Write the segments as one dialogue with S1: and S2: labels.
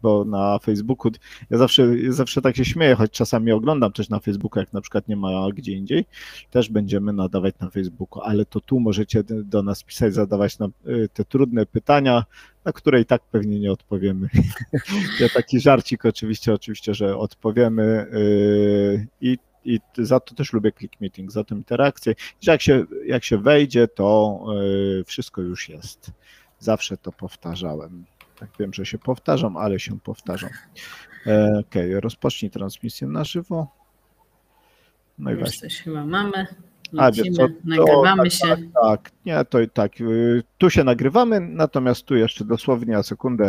S1: bo na Facebooku, ja zawsze tak się śmieję, choć czasami oglądam też na Facebooku, jak na przykład nie ma gdzie indziej, też będziemy nadawać na Facebooku, ale to tu możecie do nas pisać, zadawać nam te trudne pytania, na które i tak pewnie nie odpowiemy. Ja taki żarcik oczywiście, że odpowiemy i za to też lubię Click Meeting, za tą interakcję, że jak się wejdzie, to wszystko już jest. Zawsze to powtarzałem. Tak wiem, że się powtarzam, ale się powtarzam. Okej, rozpocznij transmisję na żywo. No i właśnie.
S2: Coś chyba mamy.
S1: Lecimy, nagrywamy się. Tak, nie, to i tak. Tu się nagrywamy, natomiast tu jeszcze dosłownie na sekundę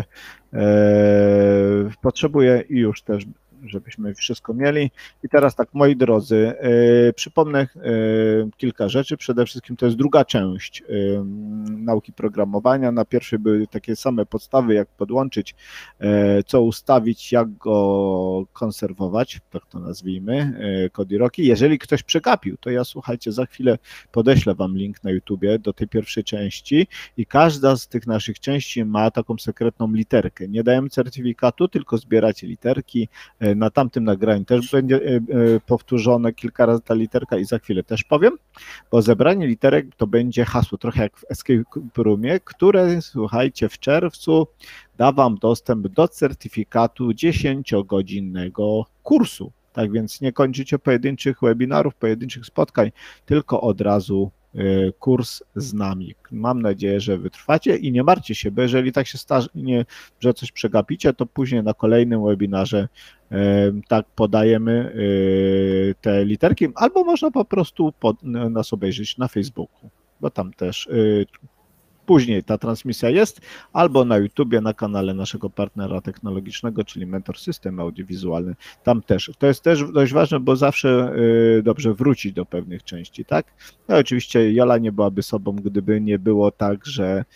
S1: potrzebuję i już też, żebyśmy wszystko mieli. I teraz tak, moi drodzy, przypomnę kilka rzeczy. Przede wszystkim to jest druga część nauki programowania. Na pierwszej były takie same podstawy, jak podłączyć, co ustawić, jak go konserwować, tak to nazwijmy, Kodiroki. Jeżeli ktoś przegapił, to ja, słuchajcie, za chwilę podeślę wam link na YouTubie do tej pierwszej części i każda z tych naszych części ma taką sekretną literkę. Nie dajemy certyfikatu, tylko zbieracie literki. Na tamtym nagraniu też będzie powtórzone kilka razy ta literka i za chwilę też powiem, bo zebranie literek to będzie hasło, trochę jak w Escape Roomie, które, słuchajcie, w czerwcu da wam dostęp do certyfikatu 10-godzinnego kursu. Tak więc nie kończycie pojedynczych webinarów, pojedynczych spotkań, tylko od razu kurs z nami. Mam nadzieję, że wytrwacie i nie martwcie się, bo jeżeli tak się stanie, że coś przegapicie, to później na kolejnym webinarze tak podajemy te literki, albo można po prostu nas obejrzeć na Facebooku, bo tam też później ta transmisja jest, albo na YouTubie, na kanale naszego partnera technologicznego, czyli Mentor System Audiowizualny. Tam też. To jest też dość ważne, bo zawsze dobrze wrócić do pewnych części, tak? No oczywiście Jola nie byłaby sobą, gdyby nie było tak, że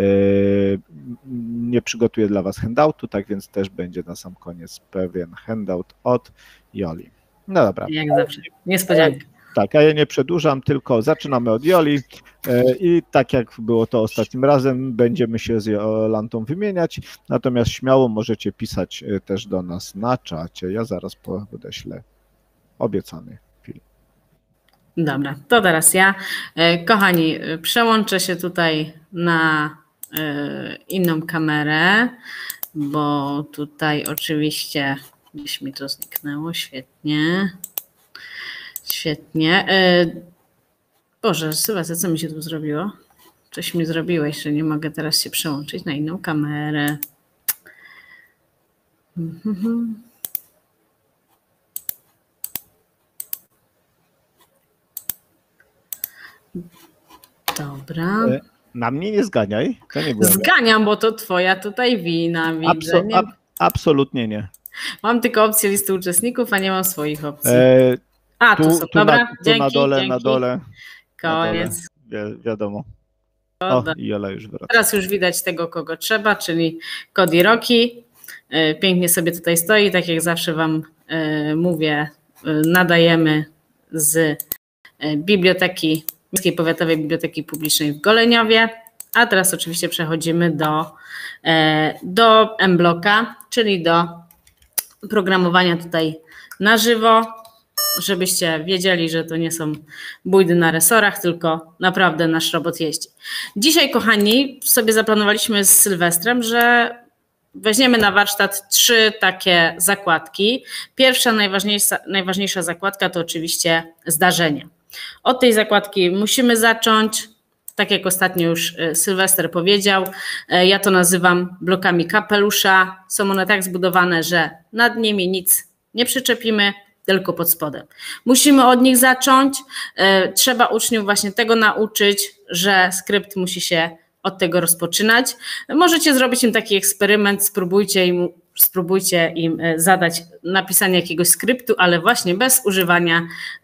S1: nie przygotuję dla was handoutu, tak więc też będzie na sam koniec pewien handout od Joli. No dobra.
S2: Jak zawsze. Niespodzianka.
S1: Tak, a ja nie przedłużam, tylko zaczynamy od Joli i tak jak było to ostatnim razem, będziemy się z Jolantą wymieniać, natomiast śmiało możecie pisać też do nas na czacie. Ja zaraz podeślę obiecany film.
S2: Dobra, to teraz ja. Kochani, przełączę się tutaj na inną kamerę, bo tutaj oczywiście gdzieś mi to zniknęło, świetnie. Świetnie. Boże, Sylwester, co mi się tu zrobiło? Coś mi zrobiłeś, że nie mogę teraz się przełączyć na inną kamerę. Dobra.
S1: Na mnie nie zganiaj. To nie było
S2: Zganiam, bo to twoja tutaj wina, widzę.
S1: Absolutnie nie.
S2: Mam tylko opcję listy uczestników, a nie mam swoich opcji. Tu są,
S1: tu
S2: dobra,
S1: dzięki,
S2: na dole,
S1: dzięki. Na dole.
S2: Koniec.
S1: Na dole. Wiadomo. O, Jola już wraca.
S2: Teraz już widać tego, kogo trzeba, czyli Kodiroki. Pięknie sobie tutaj stoi, tak jak zawsze wam mówię, nadajemy z biblioteki, Miejskiej Powiatowej Biblioteki Publicznej w Goleniowie, a teraz oczywiście przechodzimy do mBlocka, czyli do programowania tutaj na żywo, żebyście wiedzieli, że to nie są bójdy na resorach, tylko naprawdę nasz robot jeździ. Dzisiaj, kochani, sobie zaplanowaliśmy z Sylwestrem, że weźmiemy na warsztat 3 takie zakładki. Pierwsza, najważniejsza zakładka to oczywiście zdarzenia. Od tej zakładki musimy zacząć. Tak jak ostatnio już Sylwester powiedział, ja to nazywam blokami kapelusza. Są one tak zbudowane, że nad nimi nic nie przyczepimy, tylko pod spodem. Musimy od nich zacząć. Trzeba uczniów właśnie tego nauczyć, że skrypt musi się od tego rozpoczynać. Możecie zrobić im taki eksperyment, spróbujcie im zadać napisanie jakiegoś skryptu, ale właśnie bez używania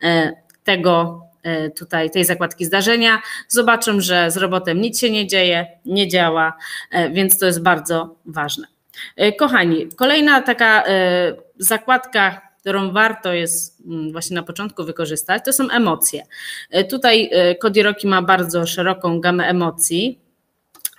S2: tej zakładki zdarzenia. Zobaczą, że z robotem nic się nie dzieje, nie działa, więc to jest bardzo ważne. Kochani, kolejna taka zakładka, którą warto jest właśnie na początku wykorzystać, to są emocje. Tutaj Kodiroki ma bardzo szeroką gamę emocji.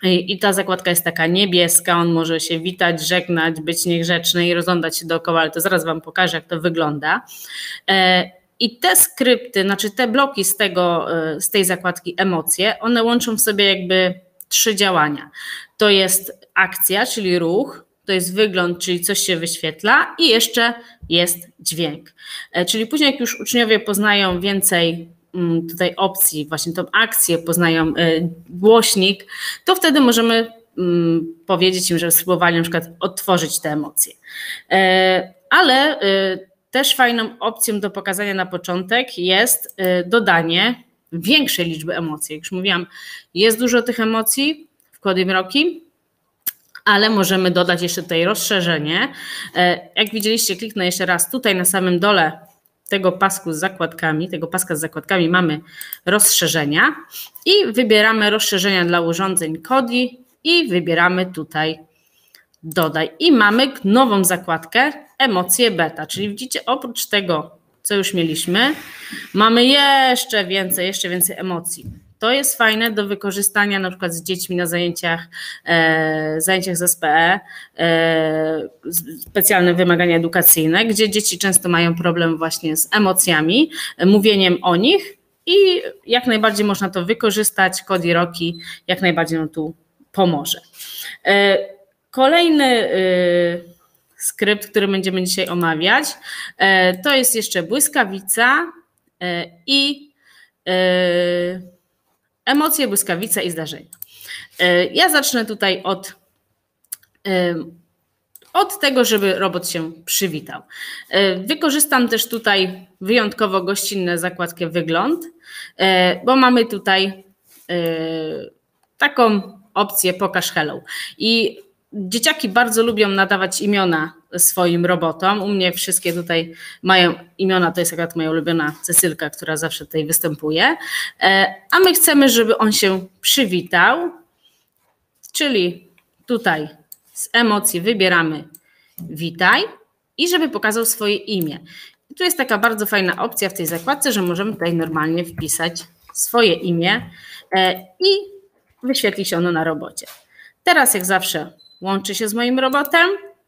S2: I ta zakładka jest taka niebieska, on może się witać, żegnać, być niegrzeczny i rozglądać się dookoła, ale to zaraz Wam pokażę, jak to wygląda. I te skrypty, znaczy te bloki z tej zakładki emocje, one łączą w sobie jakby 3 działania. To jest akcja, czyli ruch, to jest wygląd, czyli coś się wyświetla i jeszcze jest dźwięk. Czyli później jak już uczniowie poznają więcej tutaj opcji, właśnie tą akcję, poznają głośnik, to wtedy możemy powiedzieć im, że spróbowali na przykład odtworzyć te emocje. Ale też fajną opcją do pokazania na początek jest dodanie większej liczby emocji. Jak już mówiłam, jest dużo tych emocji w Kody Mroki, ale możemy dodać jeszcze tutaj rozszerzenie. Jak widzieliście, kliknę jeszcze raz tutaj na samym dole tego paska z zakładkami mamy rozszerzenia i wybieramy rozszerzenia dla urządzeń Kody i wybieramy tutaj dodaj i mamy nową zakładkę emocje beta, czyli widzicie, oprócz tego, co już mieliśmy, mamy jeszcze więcej emocji. To jest fajne do wykorzystania na przykład z dziećmi na zajęciach z SPE, specjalne wymagania edukacyjne, gdzie dzieci często mają problem właśnie z emocjami, mówieniem o nich i jak najbardziej można to wykorzystać. Kody Roki jak najbardziej nam tu pomoże. Kolejny skrypt, który będziemy dzisiaj omawiać, to jest jeszcze błyskawica i emocje, błyskawica i zdarzenia. Ja zacznę tutaj od tego, żeby robot się przywitał. Wykorzystam też tutaj wyjątkowo gościnne zakładkę wygląd, bo mamy tutaj taką opcję pokaż hello. I dzieciaki bardzo lubią nadawać imiona swoim robotom. U mnie wszystkie tutaj mają imiona, to jest akurat moja ulubiona Cecylka, która zawsze tutaj występuje. A my chcemy, żeby on się przywitał, czyli tutaj z emocji wybieramy witaj i żeby pokazał swoje imię. I tu jest taka bardzo fajna opcja w tej zakładce, że możemy tutaj normalnie wpisać swoje imię i wyświetli się ono na robocie. Teraz jak zawsze łączy się z moim robotem.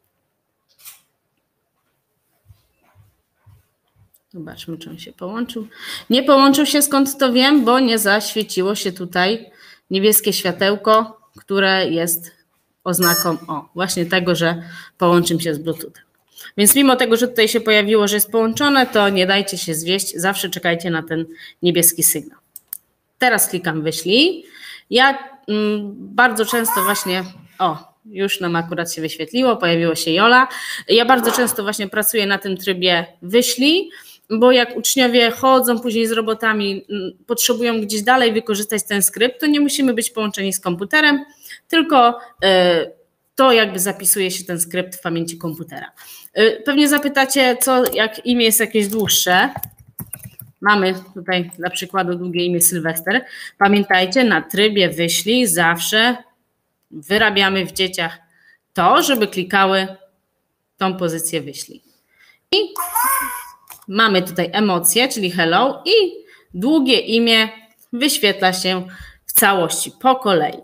S2: Zobaczmy, czy on się połączył. Nie połączył się, skąd to wiem, bo nie zaświeciło się tutaj niebieskie światełko, które jest oznaką właśnie tego, że połączymy się z Bluetoothem. Więc mimo tego, że tutaj się pojawiło, że jest połączone, to nie dajcie się zwieść, zawsze czekajcie na ten niebieski sygnał. Teraz klikam wyślij. Ja bardzo często właśnie, już nam akurat się wyświetliło, pojawiło się Jola. Ja bardzo często właśnie pracuję na tym trybie wyślij, bo jak uczniowie chodzą później z robotami, potrzebują gdzieś dalej wykorzystać ten skrypt, to nie musimy być połączeni z komputerem, tylko to jakby zapisuje się ten skrypt w pamięci komputera. Pewnie zapytacie, jak imię jest jakieś dłuższe. Mamy tutaj dla przykładu długie imię Sylwester. Pamiętajcie, na trybie wyślij zawsze wyrabiamy w dzieciach to, żeby klikały tą pozycję wyślij. I mamy tutaj emocje, czyli hello i długie imię wyświetla się w całości, po kolei.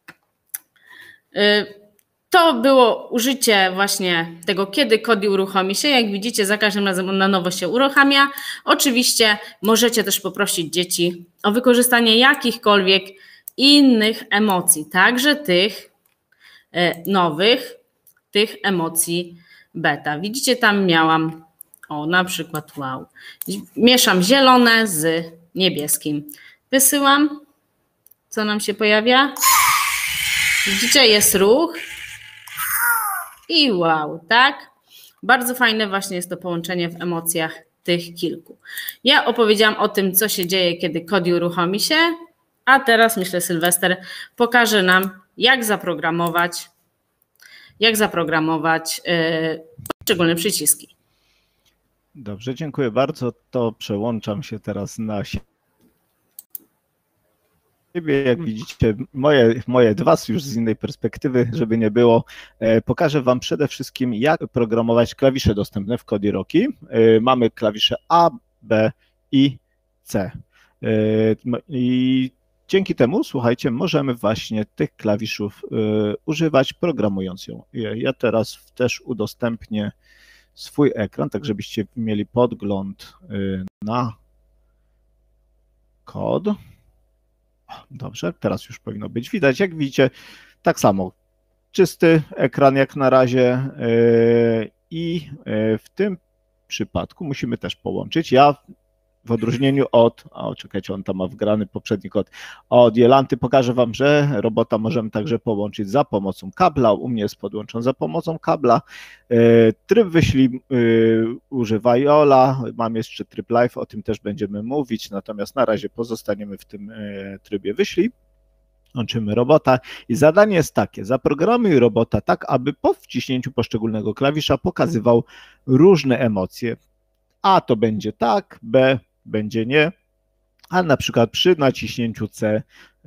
S2: To było użycie właśnie tego, kiedy Kody uruchomi się. Jak widzicie, za każdym razem on na nowo się uruchamia. Oczywiście możecie też poprosić dzieci o wykorzystanie jakichkolwiek innych emocji, także tych nowych, tych emocji beta. Widzicie, tam miałam, na przykład wow. Mieszam zielone z niebieskim. Wysyłam. Co nam się pojawia? Widzicie, jest ruch. I wow, tak? Bardzo fajne właśnie jest to połączenie w emocjach tych kilku. Ja opowiedziałam o tym, co się dzieje, kiedy Kody uruchomi się, a teraz myślę, Sylwester pokaże nam, jak zaprogramować poszczególne przyciski.
S1: Dobrze, dziękuję bardzo. To przełączam się teraz na siebie. Jak widzicie, moje dwa już z innej perspektywy, żeby nie było. Pokażę Wam przede wszystkim, jak programować klawisze dostępne w Kody Roki. Mamy klawisze A, B i C. I dzięki temu, słuchajcie, możemy właśnie tych klawiszów używać, programując ją. Ja teraz też udostępnię swój ekran, tak żebyście mieli podgląd na kod. Dobrze, teraz już powinno być widać. Jak widzicie, tak samo czysty ekran jak na razie i w tym przypadku musimy też połączyć. Ja w odróżnieniu od, czekajcie, on tam ma wgrany poprzedni kod, od Jolanty pokażę Wam, że robota możemy także połączyć za pomocą kabla. U mnie jest podłączony za pomocą kabla. Tryb wyślij używa Jola, mam jeszcze tryb live, o tym też będziemy mówić, natomiast na razie pozostaniemy w tym trybie wyślij. Łączymy robota i zadanie jest takie, zaprogramuj robota tak, aby po wciśnięciu poszczególnego klawisza pokazywał różne emocje. A to będzie tak, B będzie nie, a na przykład przy naciśnięciu C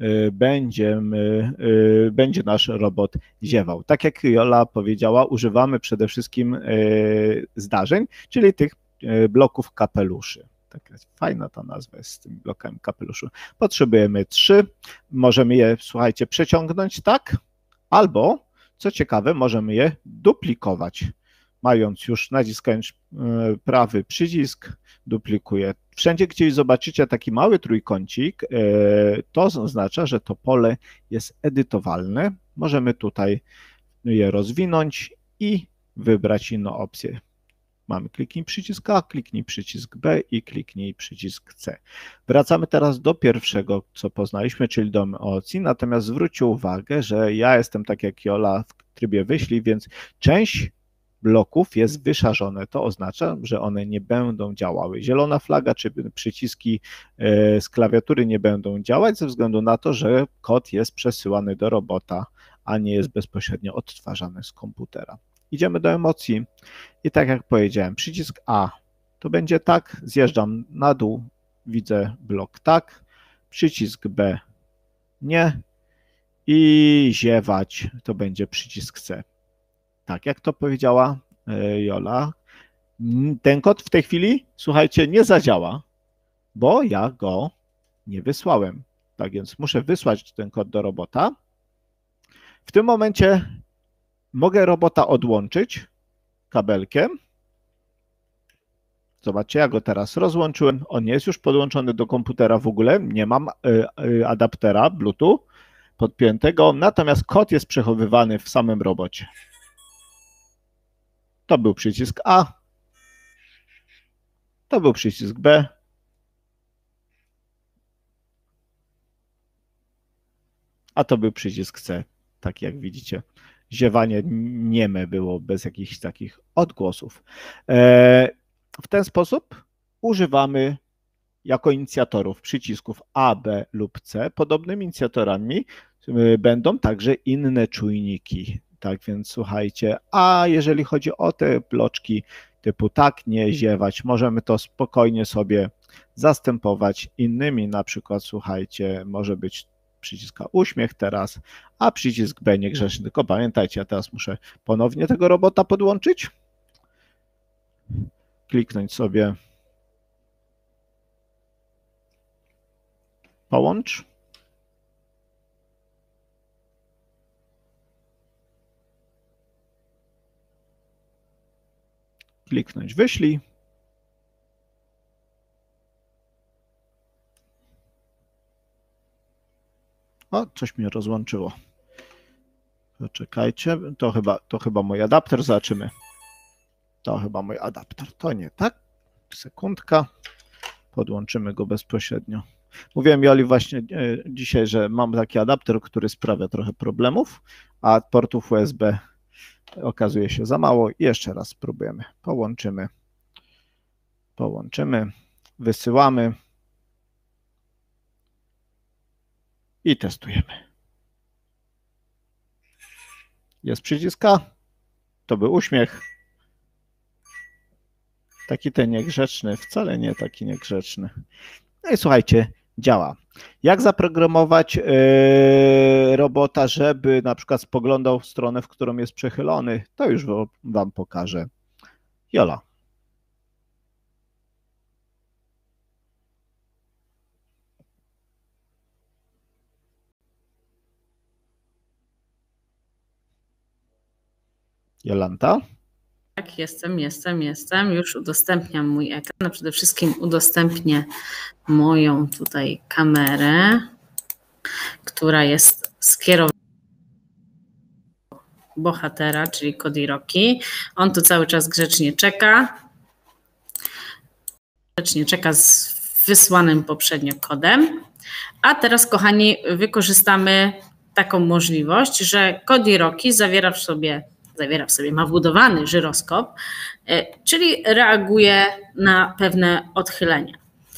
S1: będzie nasz robot ziewał. Tak jak Jola powiedziała, używamy przede wszystkim zdarzeń, czyli tych bloków kapeluszy. Taka fajna ta nazwa jest z tym blokiem kapeluszu. Potrzebujemy 3, możemy je, słuchajcie, przeciągnąć tak, albo, co ciekawe, możemy je duplikować. Mając już, naciskając prawy przycisk, duplikuję. Wszędzie, gdzie zobaczycie taki mały trójkącik, to oznacza, że to pole jest edytowalne. Możemy tutaj je rozwinąć i wybrać inną opcję. Mamy kliknij przycisk A, kliknij przycisk B i kliknij przycisk C. Wracamy teraz do pierwszego, co poznaliśmy, czyli do emocji, natomiast zwróćcie uwagę, że ja jestem tak jak Jola w trybie wyślij, więc część bloków jest wyszarzone. To oznacza, że one nie będą działały. Zielona flaga czy przyciski z klawiatury nie będą działać ze względu na to, że kod jest przesyłany do robota, a nie jest bezpośrednio odtwarzany z komputera. Idziemy do emocji i tak jak powiedziałem, przycisk A to będzie tak, zjeżdżam na dół, widzę blok tak, przycisk B nie i ziewać to będzie przycisk C. Tak, jak to powiedziała Jola, ten kod w tej chwili, słuchajcie, nie zadziała, bo ja go nie wysłałem. Tak więc muszę wysłać ten kod do robota. W tym momencie mogę robota odłączyć kabelkiem. Zobaczcie, ja go teraz rozłączyłem. On nie jest już podłączony do komputera w ogóle. Nie mam adaptera Bluetooth podpiętego, natomiast kod jest przechowywany w samym robocie. To był przycisk A, to był przycisk B, a to był przycisk C. Tak jak widzicie, ziewanie nieme było bez jakichś takich odgłosów. W ten sposób używamy jako inicjatorów przycisków A, B lub C. Podobnymi inicjatorami będą także inne czujniki. Tak więc słuchajcie, a jeżeli chodzi o te bloczki typu tak, nie, ziewać, możemy to spokojnie sobie zastępować innymi, na przykład słuchajcie, może być przycisk uśmiech teraz, a przycisk B niegrzeczny, tylko pamiętajcie, ja teraz muszę ponownie tego robota podłączyć, kliknąć sobie połącz. Kliknąć wyślij. O, coś mnie rozłączyło. Poczekajcie, to chyba mój adapter, zobaczymy. To chyba mój adapter, to nie tak. Sekundka, podłączymy go bezpośrednio. Mówiłem Joli właśnie dzisiaj, że mam taki adapter, który sprawia trochę problemów, a portów USB okazuje się za mało. Jeszcze raz spróbujemy. Połączymy, wysyłamy i testujemy. Jest przycisk A, to był uśmiech. Taki ten niegrzeczny, wcale nie taki niegrzeczny. No i słuchajcie, działa. Jak zaprogramować robota, żeby na przykład spoglądał w stronę, w którą jest przechylony, to już Wam pokażę. Jola. Jolanta?
S2: Tak, jestem. Już udostępniam mój ekran. No przede wszystkim udostępnię moją tutaj kamerę, która jest skierowana do bohatera, czyli Kodiroki. On tu cały czas grzecznie czeka. Z wysłanym poprzednio kodem. A teraz, kochani, wykorzystamy taką możliwość, że Kodiroki zawiera w sobie, ma wbudowany żyroskop, czyli reaguje na pewne odchylenia.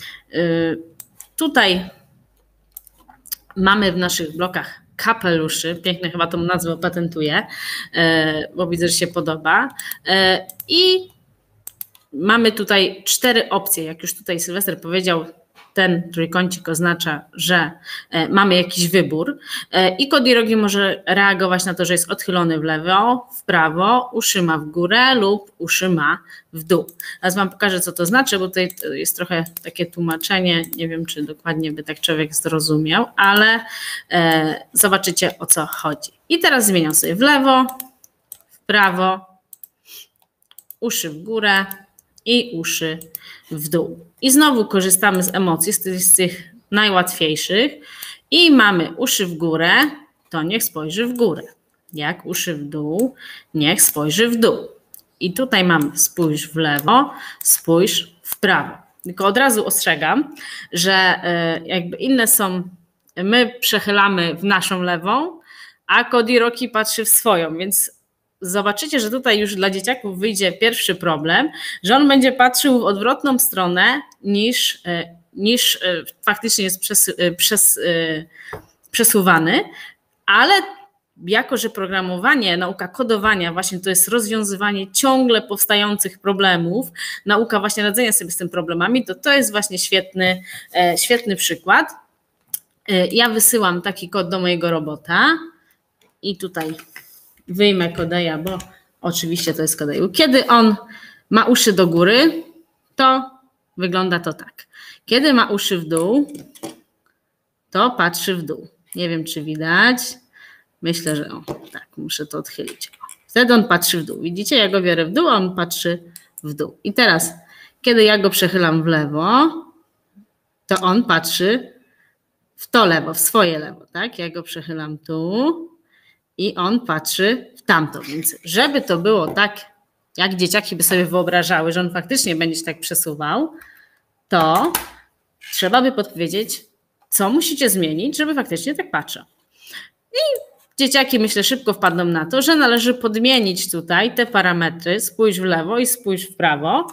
S2: Tutaj mamy w naszych blokach kapeluszy, piękne, chyba tą nazwę opatentuję, bo widzę, że się podoba. I mamy tutaj 4 opcje, jak już tutaj Sylwester powiedział, ten trójkącik oznacza, że mamy jakiś wybór i Kodiroki może reagować na to, że jest odchylony w lewo, w prawo, uszy ma w górę lub uszy ma w dół. Teraz wam pokażę, co to znaczy, bo tutaj jest trochę takie tłumaczenie, nie wiem, czy dokładnie by tak człowiek zrozumiał, ale zobaczycie, o co chodzi. I teraz zmieniam sobie w lewo, w prawo, uszy w górę i uszy w dół. I znowu korzystamy z emocji, z tych najłatwiejszych i mamy uszy w górę, to niech spojrzy w górę. Jak uszy w dół, niech spojrzy w dół. I tutaj mamy spójrz w lewo, spójrz w prawo. Tylko od razu ostrzegam, że jakby inne są, my przechylamy w naszą lewą, a Kodiroki patrzy w swoją, więc zobaczycie, że tutaj już dla dzieciaków wyjdzie pierwszy problem, że on będzie patrzył w odwrotną stronę niż faktycznie jest przesuwany, ale jako że programowanie, nauka kodowania właśnie to jest rozwiązywanie ciągle powstających problemów, nauka właśnie radzenia sobie z tymi problemami, to jest właśnie świetny przykład. Ja wysyłam taki kod do mojego robota i tutaj wyjmę Kodeja, bo oczywiście to jest Kodeju. Kiedy on ma uszy do góry, to wygląda to tak. Kiedy ma uszy w dół, to patrzy w dół. Nie wiem, czy widać. Myślę, że tak, muszę to odchylić. Wtedy on patrzy w dół. Widzicie, ja go biorę w dół, a on patrzy w dół. I teraz, kiedy ja go przechylam w lewo, to on patrzy w to lewo, w swoje lewo. Tak? Ja go przechylam tu i on patrzy w tamto. Więc żeby to było tak, jak dzieciaki by sobie wyobrażały, że on faktycznie będzie się tak przesuwał, to trzeba by podpowiedzieć, co musicie zmienić, żeby faktycznie tak patrzał. I dzieciaki, myślę, szybko wpadną na to, że należy podmienić tutaj te parametry, spójrz w lewo i spójrz w prawo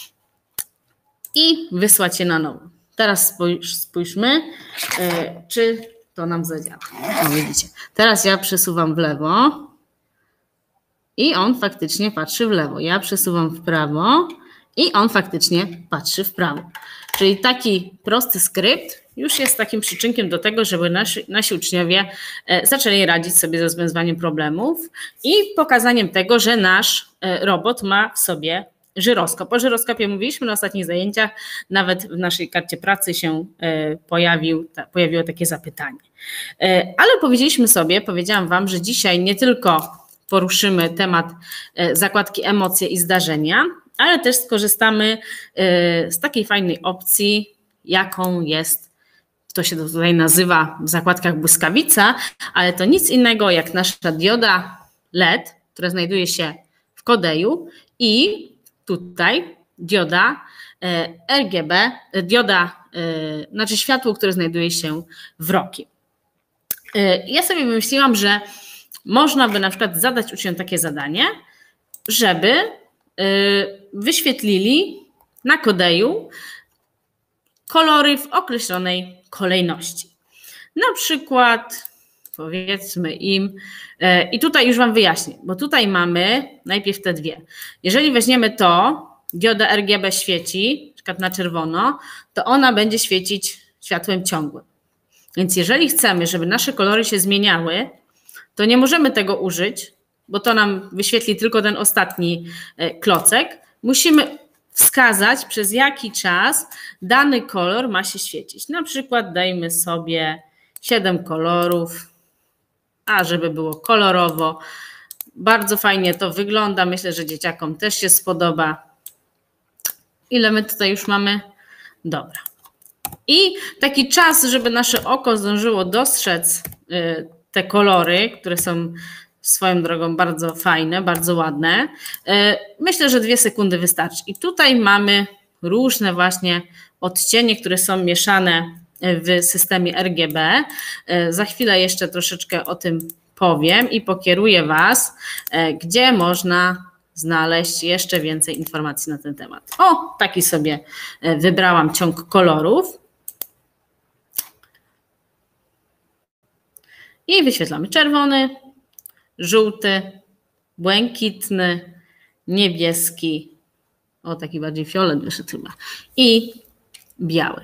S2: i wysłać je na nowo. Teraz spójrzmy, czy to nam zadziała. No widzicie, teraz ja przesuwam w lewo i on faktycznie patrzy w lewo. Ja przesuwam w prawo i on faktycznie patrzy w prawo. Czyli taki prosty skrypt już jest takim przyczynkiem do tego, żeby nasi uczniowie zaczęli radzić sobie ze rozwiązywaniem problemów i pokazaniem tego, że nasz robot ma w sobie żyroskop. O żyroskopie mówiliśmy na ostatnich zajęciach, nawet w naszej karcie pracy się pojawiło takie zapytanie. Ale powiedziałam wam, że dzisiaj nie tylko poruszymy temat zakładki emocje i zdarzenia, ale też skorzystamy z takiej fajnej opcji, jaką jest, to się tutaj nazywa w zakładkach błyskawica, ale to nic innego jak nasza dioda LED, która znajduje się w Kodeju i tutaj dioda RGB, znaczy światło, które znajduje się w Roki. Ja sobie wymyśliłam, że można by na przykład zadać uczniom takie zadanie, żeby wyświetlili na Kodeju kolory w określonej kolejności. Na przykład powiedzmy im, i tutaj już wam wyjaśnię, bo tutaj mamy najpierw te dwie. Jeżeli weźmiemy to, dioda RGB świeci, na przykład na czerwono, to ona będzie świecić światłem ciągłym. Więc jeżeli chcemy, żeby nasze kolory się zmieniały, to nie możemy tego użyć, bo to nam wyświetli tylko ten ostatni klocek. Musimy wskazać, przez jaki czas dany kolor ma się świecić. Na przykład dajmy sobie 7 kolorów, a żeby było kolorowo, bardzo fajnie to wygląda. Myślę, że dzieciakom też się spodoba. Ile my tutaj już mamy? Dobra. I taki czas, żeby nasze oko zdążyło dostrzec te kolory, które są swoją drogą bardzo fajne, bardzo ładne. Myślę, że 2 sekundy wystarczy. I tutaj mamy różne właśnie odcienie, które są mieszane w systemie RGB. Za chwilę jeszcze troszeczkę o tym powiem i pokieruję Was, gdzie można znaleźć jeszcze więcej informacji na ten temat. O, taki sobie wybrałam ciąg kolorów. I wyświetlamy czerwony, żółty, błękitny, niebieski, o taki bardziej fiolet wyszedł chyba, i biały.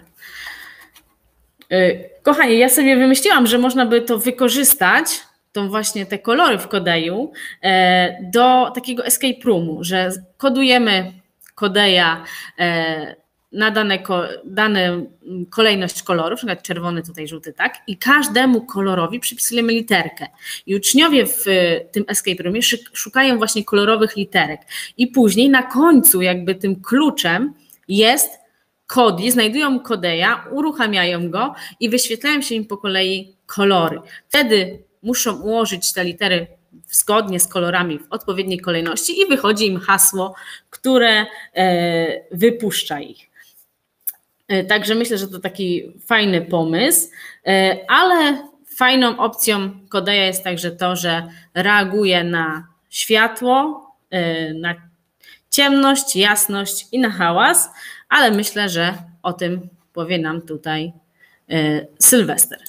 S2: Kochani, ja sobie wymyśliłam, że można by to wykorzystać, tą właśnie te kolory w Kodeju, do takiego escape roomu, że kodujemy Kodeja na dane kolejność kolorów, na przykład czerwony, tutaj żółty, tak? I każdemu kolorowi przypisujemy literkę. I uczniowie w tym escape roomie szukają właśnie kolorowych literek. I później na końcu jakby tym kluczem jest Kodi, znajdują Kodeja, uruchamiają go i wyświetlają się im po kolei kolory. Wtedy muszą ułożyć te litery zgodnie z kolorami w odpowiedniej kolejności i wychodzi im hasło, które wypuszcza ich. Także myślę, że to taki fajny pomysł, ale fajną opcją Kodeja jest także to, że reaguje na światło, na ciemność, jasność i na hałas, ale myślę, że o tym powie nam tutaj Sylwester.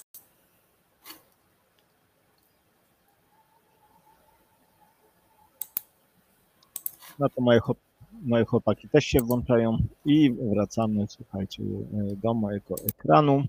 S1: No to moje chłopaki też się włączają i wracamy, słuchajcie, do mojego ekranu.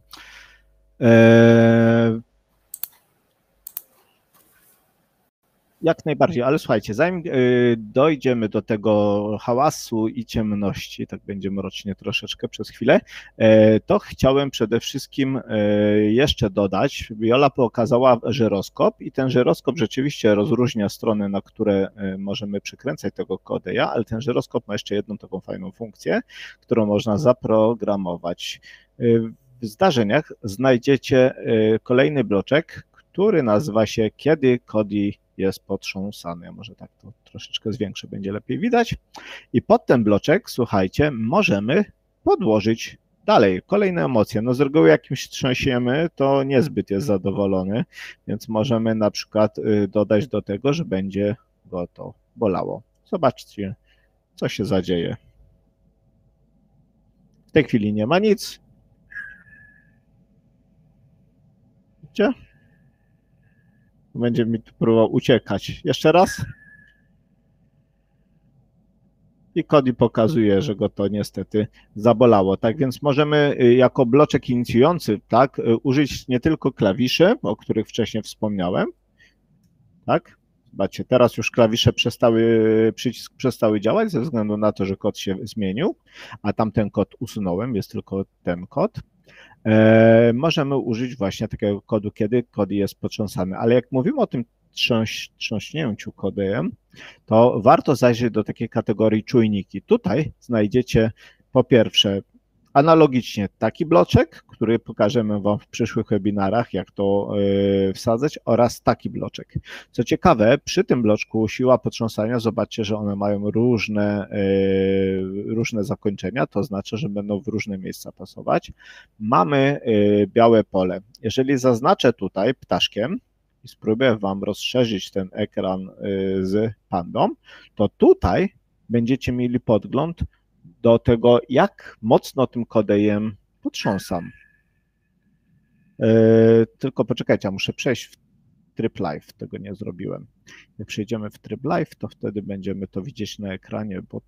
S1: Jak najbardziej, ale słuchajcie, zanim dojdziemy do tego hałasu i ciemności, tak będzie mrocznie troszeczkę przez chwilę, to chciałem przede wszystkim jeszcze dodać, Jola pokazała żyroskop i ten żyroskop rzeczywiście rozróżnia strony, na które możemy przykręcać tego Kodeja, ale ten żyroskop ma jeszcze jedną taką fajną funkcję, którą można zaprogramować. W zdarzeniach znajdziecie kolejny bloczek, który nazywa się Kiedy Kodi jest potrząsany. Może tak to troszeczkę zwiększę, będzie lepiej widać. I pod ten bloczek, słuchajcie, możemy podłożyć dalej kolejne emocje. No z reguły jak kimś trzęsiemy, to niezbyt jest zadowolony, więc możemy na przykład dodać do tego, że będzie go to bolało. Zobaczcie, co się zadzieje. W tej chwili nie ma nic. Widzicie? Będzie mi tu próbował uciekać. Jeszcze raz. I Kodi pokazuje, że go to niestety zabolało. Tak więc możemy jako bloczek inicjujący, tak, użyć nie tylko klawiszy, o których wcześniej wspomniałem. Tak? Zobaczcie, teraz już klawisze przycisk przestały działać ze względu na to, że kod się zmienił, a tamten kod usunąłem, jest tylko ten kod. Możemy użyć właśnie takiego kodu, kiedy Kodi jest potrząsany. Ale jak mówimy o tym trząśnięciu Kodejem, to warto zajrzeć do takiej kategorii czujniki. Tutaj znajdziecie po pierwsze analogicznie taki bloczek, który pokażemy Wam w przyszłych webinarach, jak to wsadzać, oraz taki bloczek. Co ciekawe, przy tym bloczku siła potrząsania, zobaczcie, że one mają różne zakończenia, to znaczy, że będą w różne miejsca pasować. Mamy białe pole. Jeżeli zaznaczę tutaj ptaszkiem i spróbuję Wam rozszerzyć ten ekran z pandą, to tutaj będziecie mieli podgląd do tego, jak mocno tym Kodejem potrząsam. Tylko poczekajcie, ja muszę przejść w tryb live, tego nie zrobiłem. Jak przejdziemy w tryb live, to wtedy będziemy to widzieć na ekranie, bo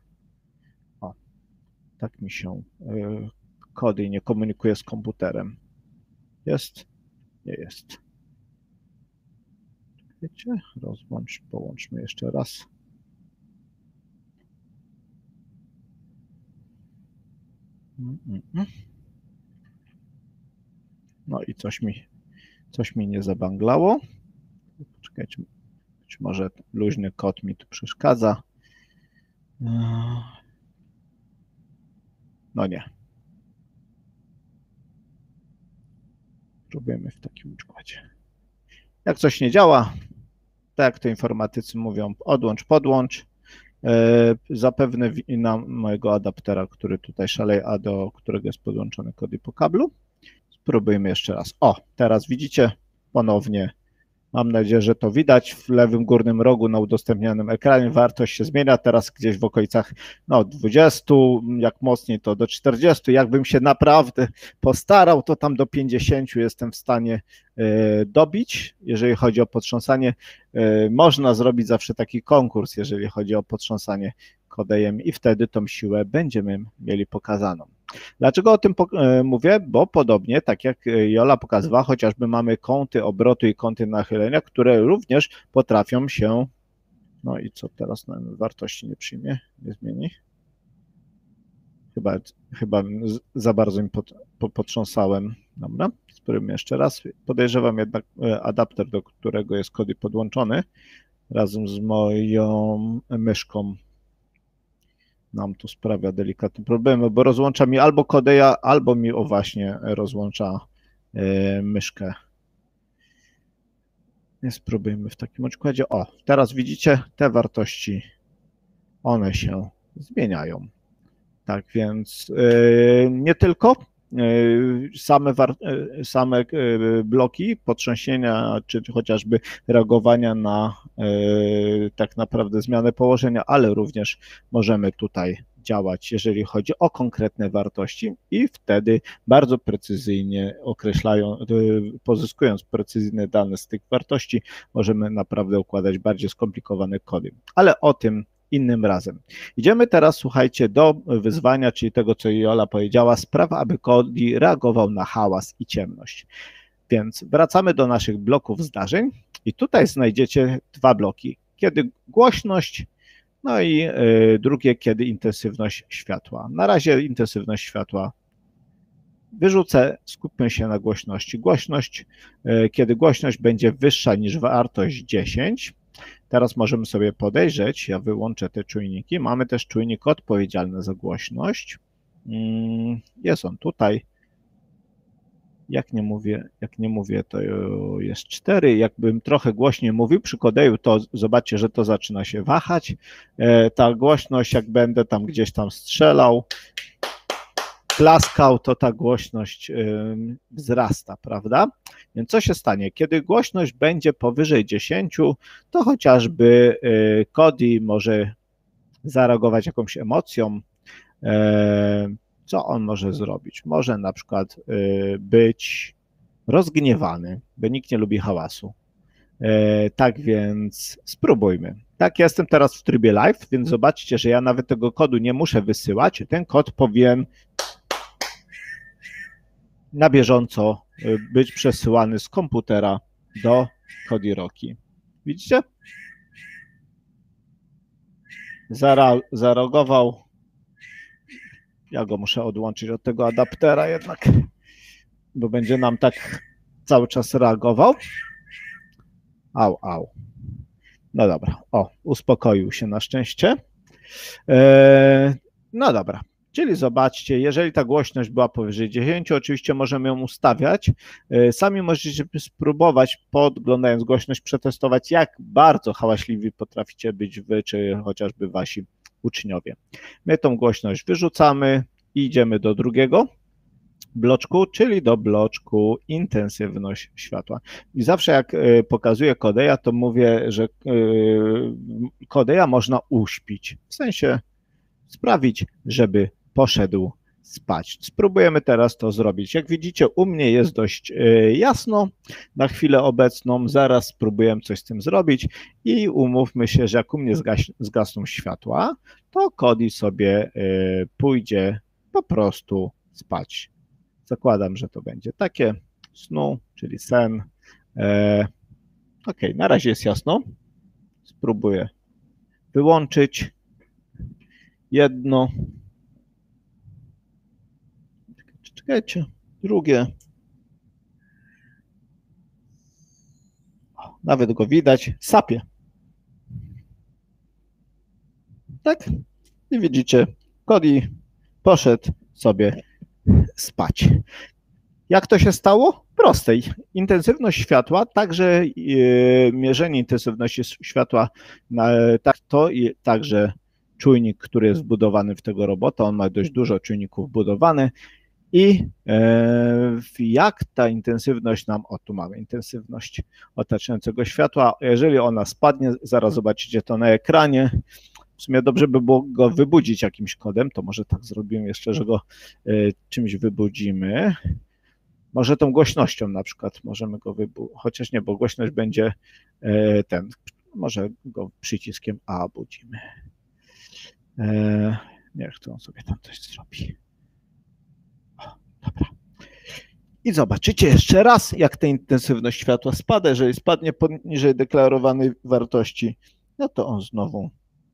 S1: tak mi się Kodi nie komunikuje z komputerem. Jest? Nie jest. Wiecie? Połączmy jeszcze raz. No i coś mi nie zabanglało. Poczekajcie, Być może luźny kod mi tu przeszkadza. No nie. Próbujemy w takim układzie. Jak coś nie działa, tak jak to informatycy mówią, odłącz, podłącz. Zapewne wina mojego adaptera, który tutaj szaleje, a do którego jest podłączony Kodi po kablu. Spróbujmy jeszcze raz. O, teraz widzicie ponownie. Mam nadzieję, że to widać. W lewym górnym rogu na udostępnionym ekranie wartość się zmienia. Teraz gdzieś w okolicach 20, jak mocniej to do 40. Jakbym się naprawdę postarał, to tam do 50 jestem w stanie dobić. Jeżeli chodzi o potrząsanie, można zrobić zawsze taki konkurs, jeżeli chodzi o potrząsanie kodejem i wtedy tą siłę będziemy mieli pokazaną. Dlaczego o tym mówię? Bo podobnie, tak jak Jola pokazywała, chociażby mamy kąty obrotu i kąty nachylenia, które również potrafią się, no i co teraz, wartości nie przyjmie, nie zmieni? Chyba za bardzo mi potrząsałem. Dobra, spróbujmy jeszcze raz. Podejrzewam jednak adapter, do którego jest Kodi podłączony, razem z moją myszką nam tu sprawia delikatne problemy, bo rozłącza mi albo Kodeja, albo mi właśnie rozłącza myszkę. Spróbujmy w takim układzie. O, teraz widzicie, te wartości, one się zmieniają. Tak więc nie tylko same bloki potrząsienia, czy chociażby reagowania na tak naprawdę zmianę położenia, ale również możemy tutaj działać, jeżeli chodzi o konkretne wartości i wtedy bardzo precyzyjnie pozyskując precyzyjne dane z tych wartości, możemy naprawdę układać bardziej skomplikowane kody. Ale o tym innym razem. Idziemy teraz, słuchajcie, do wyzwania, czyli tego, co Jola powiedziała, sprawa, aby Kodi reagował na hałas i ciemność. Więc wracamy do naszych bloków zdarzeń i tutaj znajdziecie dwa bloki. Kiedy głośność, no i drugie, kiedy intensywność światła. Na razie intensywność światła wyrzucę, skupmy się na głośności. Głośność, kiedy głośność będzie wyższa niż wartość 10, teraz możemy sobie podejrzeć, ja wyłączę te czujniki, mamy też czujnik odpowiedzialny za głośność, jest on tutaj, jak nie mówię, to jest 4, jakbym trochę głośniej mówił przy Kodeju, to zobaczcie, że to zaczyna się wahać, ta głośność, jak będę tam gdzieś tam strzelał, klaskał, to ta głośność wzrasta, prawda? Więc co się stanie? Kiedy głośność będzie powyżej 10, to chociażby Kodi może zareagować jakąś emocją. Co on może zrobić? Może na przykład być rozgniewany, bo nikt nie lubi hałasu. Tak więc spróbujmy. Tak, ja jestem teraz w trybie live, więc zobaczcie, że ja nawet tego kodu nie muszę wysyłać. Ten kod powinien na bieżąco być przesyłany z komputera do Kodiroki. Widzicie? Zareagował. Ja go muszę odłączyć od tego adaptera jednak, bo będzie nam tak cały czas reagował. Au. No dobra, uspokoił się na szczęście. No dobra. Czyli zobaczcie, jeżeli ta głośność była powyżej 10, oczywiście możemy ją ustawiać. Sami możecie spróbować, podglądając głośność, przetestować, jak bardzo hałaśliwi potraficie być wy, czy chociażby wasi uczniowie. My tą głośność wyrzucamy i idziemy do drugiego bloczku, czyli do bloczku intensywność światła. I zawsze jak pokazuję Kodeja, to mówię, że Kodeja można uśpić, w sensie sprawić, żeby poszedł spać. Spróbujemy teraz to zrobić. Jak widzicie, u mnie jest dość jasno na chwilę obecną. Zaraz spróbujemy coś z tym zrobić i umówmy się, że jak u mnie zgasną światła, to Kodi sobie pójdzie po prostu spać. Zakładam, że to będzie takie snu, czyli sen. Ok, na razie jest jasno. Spróbuję wyłączyć jedno. Czekajcie, drugie. Nawet go widać, sapie. tak? I widzicie, Cody poszedł sobie spać. Jak to się stało? Proste. Intensywność światła, także mierzenie intensywności światła, także czujnik, który jest wbudowany w tego robota, on ma dość dużo czujników wbudowanych i jak ta intensywność nam, tu mamy intensywność otaczającego światła, jeżeli ona spadnie, zaraz zobaczycie to na ekranie, w sumie dobrze by było go wybudzić jakimś kodem, to może tak zrobimy jeszcze, że go czymś wybudzimy. Może tą głośnością na przykład możemy go chociaż nie, bo głośność będzie może go przyciskiem A budzimy. Niech to on sobie tam coś zrobi. Dobra. I zobaczycie jeszcze raz, jak ta intensywność światła spada. Jeżeli spadnie poniżej deklarowanej wartości, no to on znowu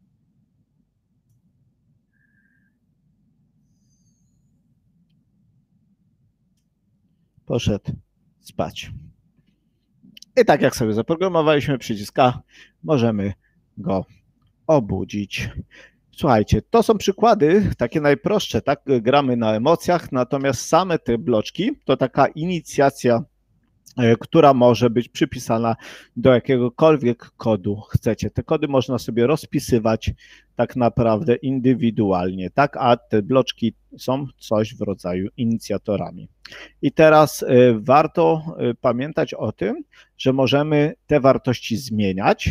S1: poszedł spać. I tak jak sobie zaprogramowaliśmy przycisk A, możemy go obudzić. Słuchajcie, to są przykłady takie najprostsze, tak? Gramy na emocjach, natomiast same te bloczki to taka inicjacja, która może być przypisana do jakiegokolwiek kodu chcecie. Te kody można sobie rozpisywać tak naprawdę indywidualnie, tak? A te bloczki są coś w rodzaju inicjatorami. I teraz warto pamiętać o tym, że możemy te wartości zmieniać,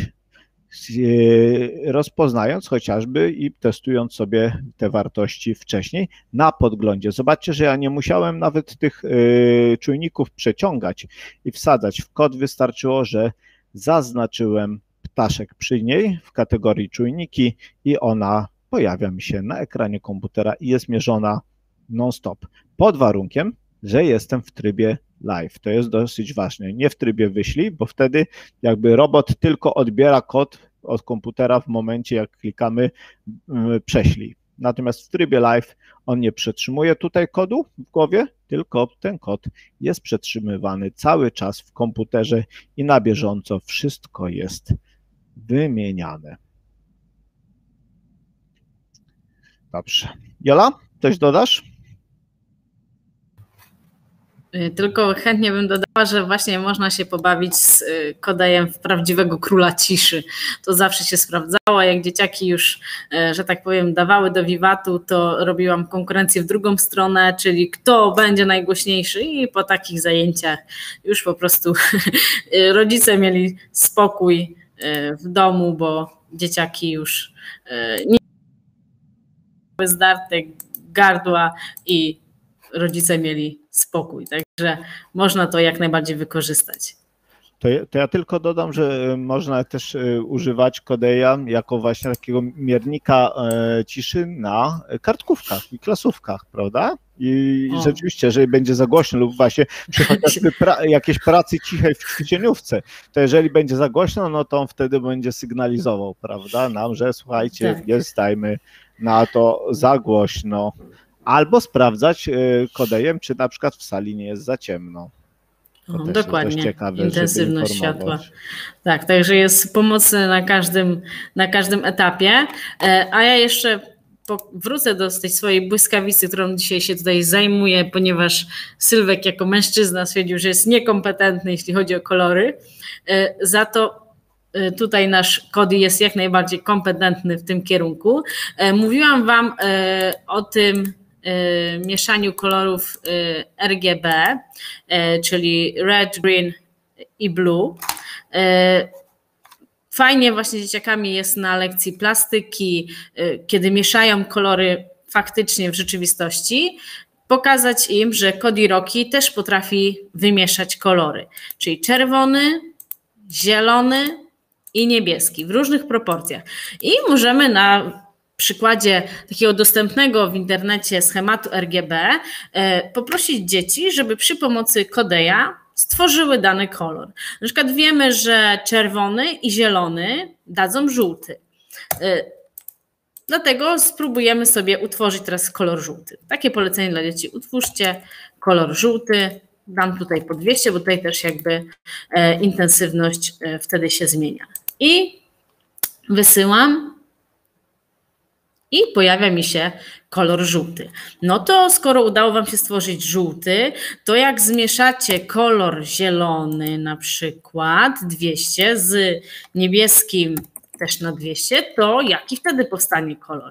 S1: rozpoznając chociażby i testując sobie te wartości wcześniej na podglądzie. Zobaczcie, że ja nie musiałem nawet tych czujników przeciągać i wsadzać w kod. Wystarczyło, że zaznaczyłem ptaszek przy niej w kategorii czujniki i ona pojawia mi się na ekranie komputera i jest mierzona non-stop. Pod warunkiem, że jestem w trybie live. To jest dosyć ważne. Nie w trybie wyślij, bo wtedy jakby robot tylko odbiera kod od komputera w momencie, jak klikamy prześlij. Natomiast w trybie live on nie przetrzymuje tutaj kodu w głowie, tylko ten kod jest przetrzymywany cały czas w komputerze i na bieżąco wszystko jest wymieniane. Dobrze. Jola, coś dodasz?
S2: Tylko chętnie bym dodała, że właśnie można się pobawić z Codejem w prawdziwego króla ciszy. To zawsze się sprawdzało, jak dzieciaki już, że tak powiem, dawały do wiwatu, to robiłam konkurencję w drugą stronę, czyli kto będzie najgłośniejszy i po takich zajęciach już po prostu rodzice mieli spokój w domu, bo dzieciaki już nie miały zdarte gardła i rodzice mieli spokój, także można to jak najbardziej wykorzystać.
S1: To ja tylko dodam, że można też używać Codeja jako właśnie takiego miernika ciszy na kartkówkach i klasówkach, prawda? I rzeczywiście, jeżeli będzie za głośno lub właśnie przy chociażby jakiejś pracy cichej w ćwiczeniówce, to jeżeli będzie za głośno, no to on wtedy będzie sygnalizował, prawda, nam, że słuchajcie, tak, jest, dajmy na to za głośno. Albo sprawdzać Codejem, czy na przykład w sali nie jest za ciemno.
S2: Dokładnie, ciekawe, intensywność światła. Tak, także jest pomocny na każdym etapie. A ja jeszcze wrócę do tej swojej błyskawicy, którą dzisiaj się tutaj zajmuję, ponieważ Sylwek jako mężczyzna stwierdził, że jest niekompetentny, jeśli chodzi o kolory. Za to tutaj nasz Cody jest jak najbardziej kompetentny w tym kierunku. Mówiłam Wam o tym mieszaniu kolorów RGB, czyli red, green i blue. Fajnie właśnie z dzieciakami jest na lekcji plastyki, kiedy mieszają kolory faktycznie w rzeczywistości, pokazać im, że Cody Rocky też potrafi wymieszać kolory, czyli czerwony, zielony i niebieski w różnych proporcjach. I możemy na przykładzie takiego dostępnego w internecie schematu RGB poprosić dzieci, żeby przy pomocy Codeja stworzyły dany kolor. Na przykład wiemy, że czerwony i zielony dadzą żółty. Dlatego spróbujemy sobie utworzyć teraz kolor żółty. Takie polecenie dla dzieci. Utwórzcie kolor żółty. Dam tutaj po 200, bo tutaj też jakby intensywność wtedy się zmienia. I wysyłam. i pojawia mi się kolor żółty. No to skoro udało Wam się stworzyć żółty, to jak zmieszacie kolor zielony na przykład 200 z niebieskim też na 200, to jaki wtedy powstanie kolor?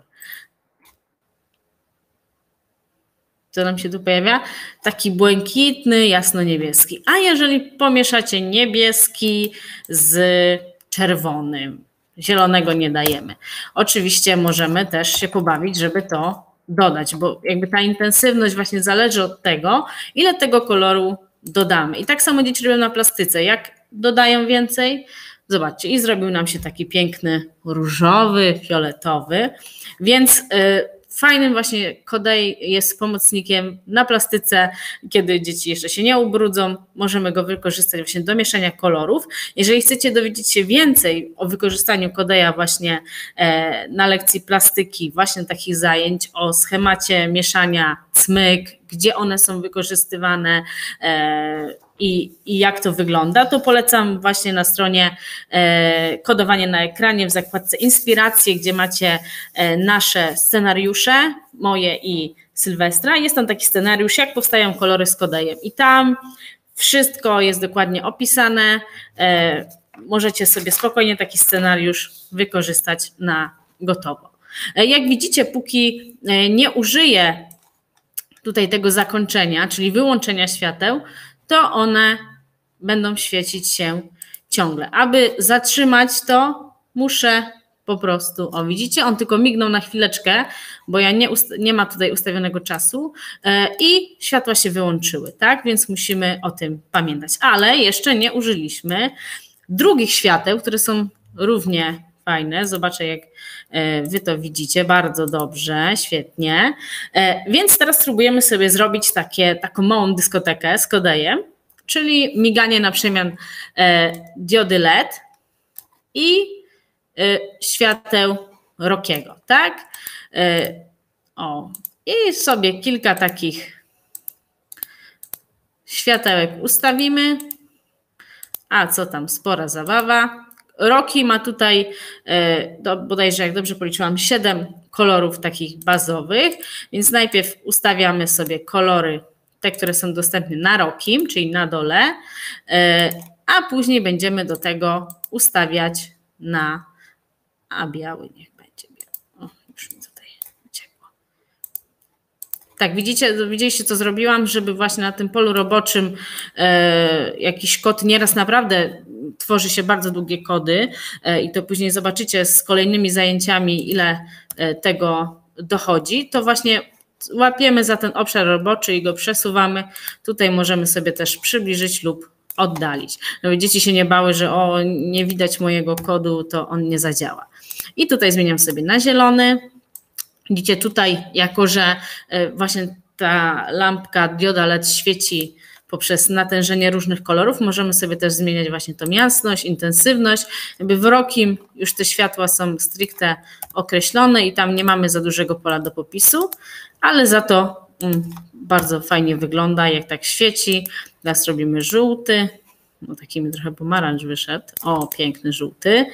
S2: Co nam się tu pojawia? Taki błękitny, jasno-niebieski. A jeżeli pomieszacie niebieski z czerwonym, zielonego nie dajemy. Oczywiście możemy też się pobawić, żeby to dodać, bo jakby ta intensywność właśnie zależy od tego, ile tego koloru dodamy. I tak samo dzieci robią na plastyce. Jak dodają więcej, zobaczcie, i zrobił nam się taki piękny różowy, fioletowy, więc fajnym właśnie Kodei jest pomocnikiem na plastyce, kiedy dzieci jeszcze się nie ubrudzą, możemy go wykorzystać właśnie do mieszania kolorów. Jeżeli chcecie dowiedzieć się więcej o wykorzystaniu Kodeia właśnie na lekcji plastyki, właśnie takich zajęć, o schemacie mieszania cmyk, gdzie one są wykorzystywane i jak to wygląda, to polecam właśnie na stronie Kodowanie na ekranie w zakładce Inspiracje, gdzie macie nasze scenariusze, moje i Sylwestra. Jest tam taki scenariusz, jak powstają kolory z Kodeiem i tam wszystko jest dokładnie opisane. Możecie sobie spokojnie taki scenariusz wykorzystać na gotowo. Jak widzicie, póki nie użyję tutaj tego zakończenia, czyli wyłączenia świateł, to one będą świecić się ciągle. Aby zatrzymać to, muszę po prostu, o widzicie, on tylko mignął na chwileczkę, bo ja nie ma tutaj ustawionego czasu i światła się wyłączyły, tak? Więc musimy o tym pamiętać. Ale jeszcze nie użyliśmy drugich świateł, które są równie fajne. Zobaczę, jak Wy to widzicie. Bardzo dobrze, świetnie. Więc teraz spróbujemy sobie zrobić taką małą dyskotekę z Kodeiem, czyli miganie na przemian diody LED i świateł Rockiego, tak? I sobie kilka takich światełek ustawimy. A co tam, spora zabawa. Rocky ma tutaj, bodajże jak dobrze policzyłam, 7 kolorów takich bazowych, więc najpierw ustawiamy sobie kolory, te, które są dostępne na Rockim, czyli na dole, a później będziemy do tego ustawiać biały niech będzie. O, już mi tutaj uciekło. Tak, widzieliście, co zrobiłam, żeby właśnie na tym polu roboczym jakiś kod, nieraz naprawdę tworzy się bardzo długie kody i to później zobaczycie z kolejnymi zajęciami, ile tego dochodzi, to właśnie łapiemy za ten obszar roboczy i go przesuwamy. Tutaj możemy sobie też przybliżyć lub oddalić. Żeby dzieci się nie bały, że nie widać mojego kodu, to on nie zadziała. I tutaj zmieniam sobie na zielony. Widzicie tutaj, jako że właśnie ta lampka dioda LED świeci poprzez natężenie różnych kolorów, możemy sobie też zmieniać właśnie tą jasność, intensywność. Jakby w Rockim już te światła są stricte określone i tam nie mamy za dużego pola do popisu, ale za to bardzo fajnie wygląda, jak tak świeci. Teraz robimy żółty, no taki mi trochę pomarańcz wyszedł. O, piękny żółty.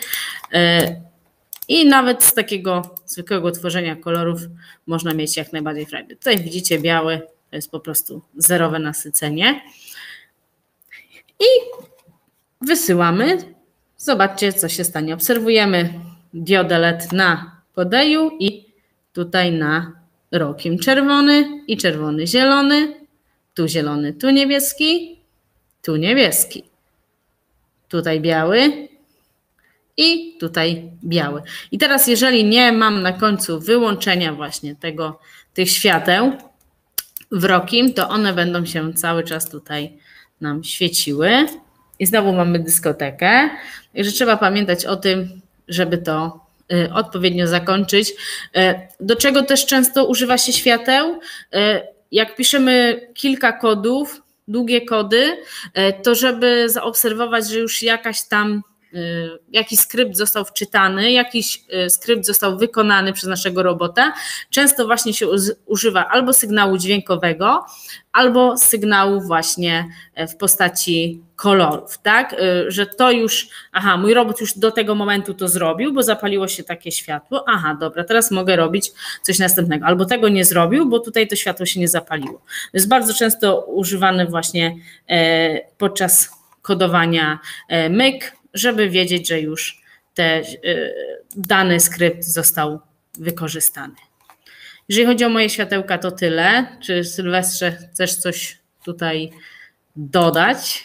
S2: I nawet z takiego zwykłego tworzenia kolorów można mieć jak najbardziej frajdę. Tutaj widzicie biały, to jest po prostu zerowe nasycenie. I wysyłamy. Zobaczcie, co się stanie. Obserwujemy diodę LED na Kodeju i tutaj na Rockim. Czerwony i czerwony, zielony. Tu zielony, tu niebieski, tu niebieski. Tutaj biały i tutaj biały. I teraz jeżeli nie mam na końcu wyłączenia właśnie tych świateł w Rockim, to one będą się cały czas tutaj nam świeciły. I znowu mamy dyskotekę. Także trzeba pamiętać o tym, żeby to odpowiednio zakończyć. Do czego też często używa się świateł? Jak piszemy kilka kodów, długie kody, to żeby zaobserwować, że już jakaś tam jakiś skrypt został wczytany, jakiś skrypt został wykonany przez naszego robota, często właśnie się używa albo sygnału dźwiękowego, albo sygnału właśnie w postaci kolorów, tak? Że to już, mój robot już do tego momentu to zrobił, bo zapaliło się takie światło, dobra, teraz mogę robić coś następnego, albo tego nie zrobił, bo tutaj to światło się nie zapaliło. To jest bardzo często używane właśnie podczas kodowania myk, żeby wiedzieć, że już dany skrypt został wykorzystany. Jeżeli chodzi o moje światełka, to tyle. Czy Sylwestrze chcesz coś tutaj dodać?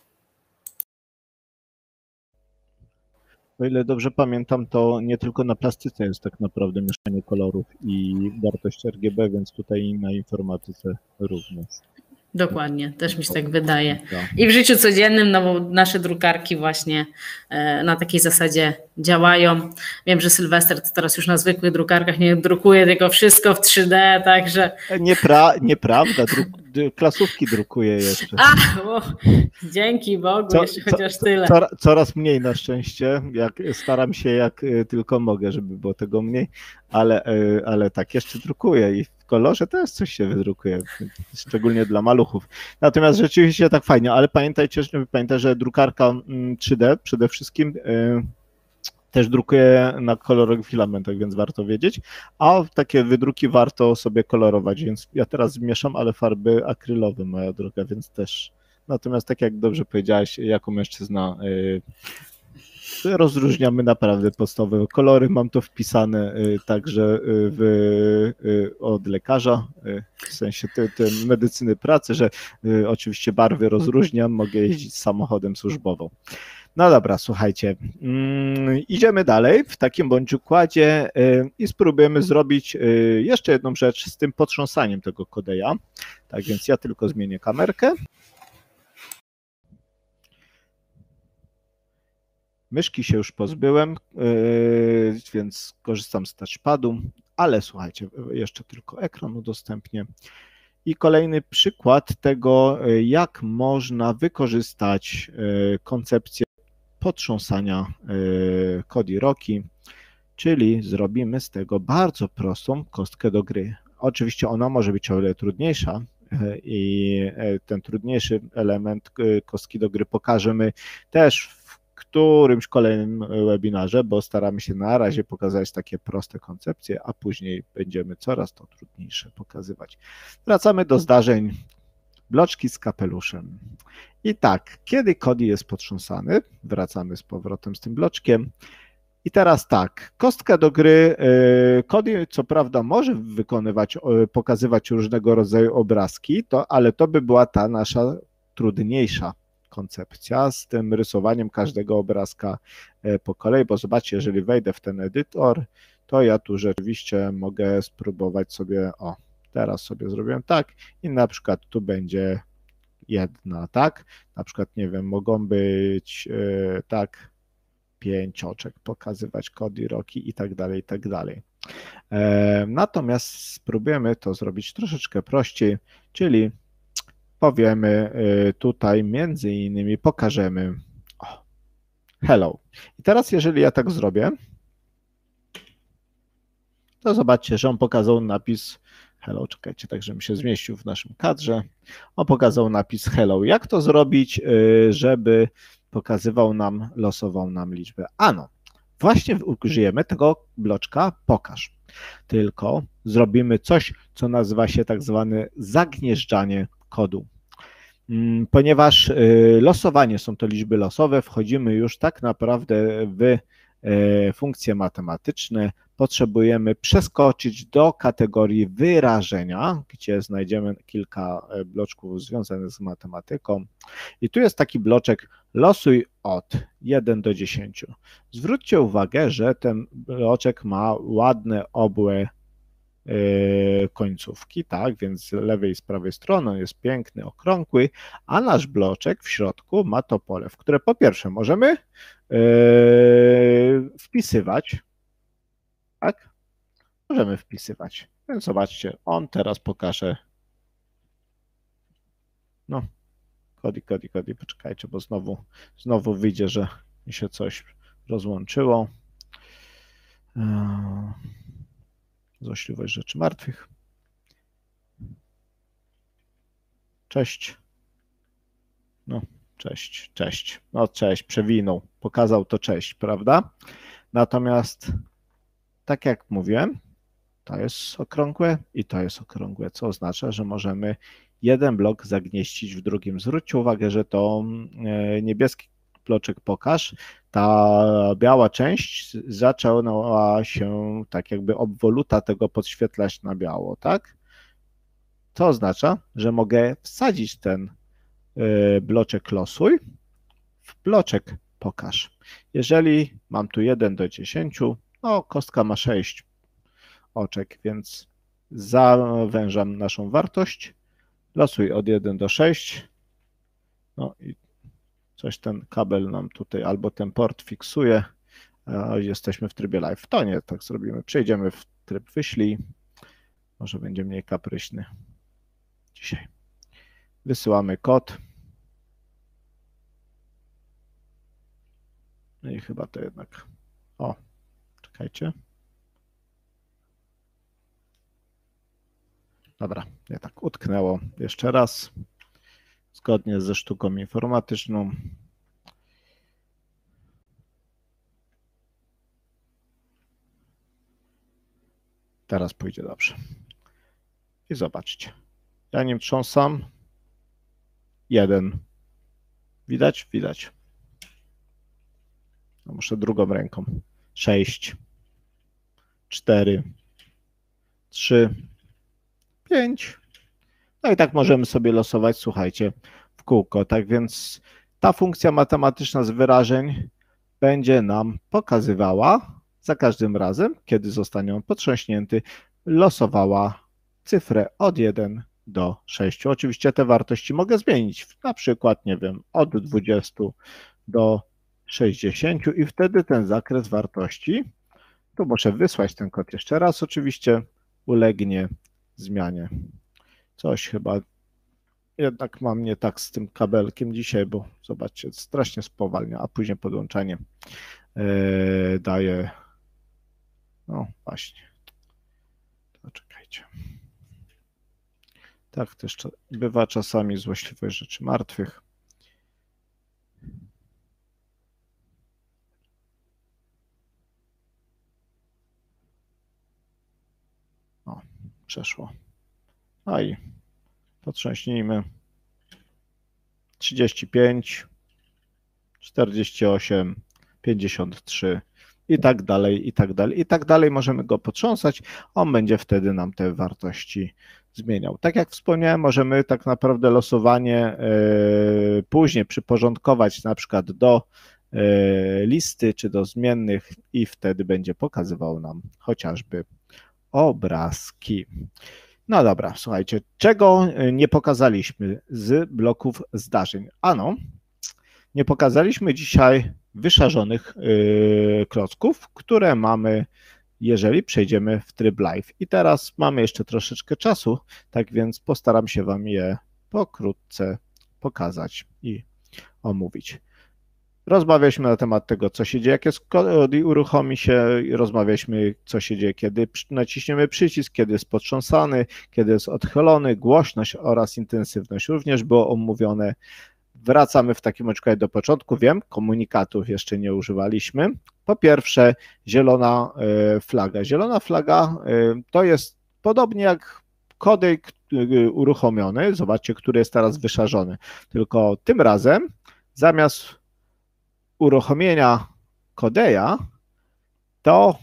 S1: O ile dobrze pamiętam, to nie tylko na plastyce jest tak naprawdę mieszanie kolorów i wartość RGB, więc tutaj i na informatyce również.
S2: Dokładnie, też mi się tak wydaje. I w życiu codziennym, no bo nasze drukarki właśnie na takiej zasadzie działają. Wiem, że Sylwester to teraz już na zwykłych drukarkach nie drukuje tylko wszystko w 3D, także...
S1: Nieprawda, klasówki drukuje jeszcze.
S2: Dzięki Bogu, jeszcze chociaż tyle.
S1: Coraz mniej na szczęście, staram się jak tylko mogę, żeby było tego mniej, ale tak, jeszcze drukuję i w kolorze też coś się wydrukuje, szczególnie dla maluchów. Natomiast rzeczywiście tak fajnie, ale pamiętajcie, że drukarka 3D przede wszystkim też drukuje na kolorowych filamentach, więc warto wiedzieć, a takie wydruki warto sobie kolorować, więc ja teraz zmieszam, ale farby akrylowe, moja droga, więc też. Natomiast tak jak dobrze powiedziałaś, jako mężczyzna rozróżniamy naprawdę podstawowe kolory, mam to wpisane także od lekarza, w sensie medycyny pracy, że oczywiście barwy rozróżniam, mogę jeździć samochodem służbowym. No dobra, słuchajcie, idziemy dalej w takim bądź układzie i spróbujemy zrobić jeszcze jedną rzecz z tym potrząsaniem tego kodeja. Tak więc ja tylko zmienię kamerkę. Myszki się już pozbyłem, więc korzystam z touchpadu, ale słuchajcie, jeszcze tylko ekran udostępnię. I kolejny przykład tego, jak można wykorzystać koncepcję potrząsania Kodi-Roki, czyli zrobimy z tego bardzo prostą kostkę do gry. Oczywiście ona może być o wiele trudniejsza i ten trudniejszy element kostki do gry pokażemy też w którymś kolejnym webinarze, bo staramy się na razie pokazać takie proste koncepcje, a później będziemy coraz to trudniejsze pokazywać. Wracamy do zdarzeń. Bloczki z kapeluszem. I tak, kiedy Kodi jest potrząsany, wracamy z powrotem z tym bloczkiem. I teraz tak, kostka do gry, Kodi co prawda może pokazywać różnego rodzaju obrazki, ale to by była ta nasza trudniejsza koncepcja z tym rysowaniem każdego obrazka po kolei, bo zobaczcie, jeżeli wejdę w ten edytor, to ja tu rzeczywiście mogę spróbować sobie, teraz sobie zrobiłem tak i na przykład tu będzie jedna, tak? Na przykład, nie wiem, mogą być tak 5 oczek pokazywać Kodi-Roki i tak dalej, i tak dalej. Natomiast spróbujemy to zrobić troszeczkę prościej, czyli powiemy tutaj między innymi pokażemy hello. I teraz jeżeli ja tak zrobię, to zobaczcie, że on pokazał napis hello, czekajcie, tak żebym się zmieścił w naszym kadrze. On pokazał napis hello. Jak to zrobić, żeby pokazywał nam, losował nam liczbę? Właśnie użyjemy tego bloczka pokaż. Tylko zrobimy coś, co nazywa się tak zwane zagnieżdżanie kodu. Ponieważ losowanie są to liczby losowe, wchodzimy już tak naprawdę w funkcje matematyczne, potrzebujemy przeskoczyć do kategorii wyrażenia, gdzie znajdziemy kilka bloczków związanych z matematyką. I tu jest taki bloczek losuj od 1 do 10. Zwróćcie uwagę, że ten bloczek ma ładne obłe końcówki, tak, więc z lewej i z prawej strony jest piękny, okrągły, a nasz bloczek w środku ma to pole, w które po pierwsze możemy wpisywać, tak, możemy wpisywać, więc zobaczcie, on teraz pokaże, Kodi, poczekajcie, bo znowu wyjdzie, że mi się coś rozłączyło. Złośliwość rzeczy martwych. Cześć. No, cześć, cześć. No, cześć, przewinął. Pokazał to cześć, prawda? Natomiast, tak jak mówiłem, to jest okrągłe i to jest okrągłe, co oznacza, że możemy jeden blok zagnieścić w drugim. Zwróćcie uwagę, że to niebieski bloczek pokaż, ta biała część zaczęła się tak jakby obwoluta tego podświetlać na biało, tak? To oznacza, że mogę wsadzić ten bloczek losuj w bloczek pokaż. Jeżeli mam tu 1 do 10, no kostka ma 6 oczek, więc zawężam naszą wartość. Losuj od 1 do 6. No i coś ten kabel nam tutaj albo ten port fiksuje. Jesteśmy w trybie live. To nie, tak zrobimy. Przejdziemy w tryb wyślij. Może będzie mniej kapryśny dzisiaj. Wysyłamy kod. No i chyba to jednak... O, czekajcie. Dobra, nie tak utknęło. Jeszcze raz. Zgodnie ze sztuką informatyczną. Teraz pójdzie dobrze. I zobaczcie. Ja nim trząsam. 1. Widać? Widać. No muszę drugą ręką. 6. 4. 3. 5. No i tak możemy sobie losować, słuchajcie, w kółko. Tak więc ta funkcja matematyczna z wyrażeń będzie nam pokazywała za każdym razem, kiedy zostanie on potrząśnięty, losowała cyfrę od 1 do 6. Oczywiście te wartości mogę zmienić, na przykład, nie wiem, od 20 do 60 i wtedy ten zakres wartości, tu muszę wysłać ten kod jeszcze raz, oczywiście ulegnie zmianie. Coś chyba jednak mam nie tak z tym kabelkiem dzisiaj, bo zobaczcie, strasznie spowalnia, a później podłączanie daje, no właśnie, to czekajcie. Tak też bywa czasami złośliwość rzeczy martwych. O, przeszło. No i potrząśnijmy. 35, 48, 53 i tak dalej, i tak dalej. I tak dalej możemy go potrząsać. On będzie wtedy nam te wartości zmieniał. Tak jak wspomniałem, możemy tak naprawdę losowanie później przyporządkować na przykład do listy czy do zmiennych i wtedy będzie pokazywał nam chociażby obrazki. No dobra, słuchajcie, czego nie pokazaliśmy z bloków zdarzeń? Ano, nie pokazaliśmy dzisiaj wyszarzonych klocków, które mamy, jeżeli przejdziemy w tryb live. I teraz mamy jeszcze troszeczkę czasu, tak więc postaram się Wam je pokrótce pokazać i omówić. Rozmawialiśmy na temat tego, co się dzieje, jak jest kod i uruchomi się, rozmawialiśmy, co się dzieje, kiedy naciśniemy przycisk, kiedy jest potrząsany, kiedy jest odchylony, głośność oraz intensywność również było omówione. Wracamy w takim razie do początku. Wiem, komunikatów jeszcze nie używaliśmy. Po pierwsze, zielona flaga. Zielona flaga to jest podobnie jak kodek uruchomiony, zobaczcie, który jest teraz wyszarzony, tylko tym razem zamiast uruchomienia kodeja, to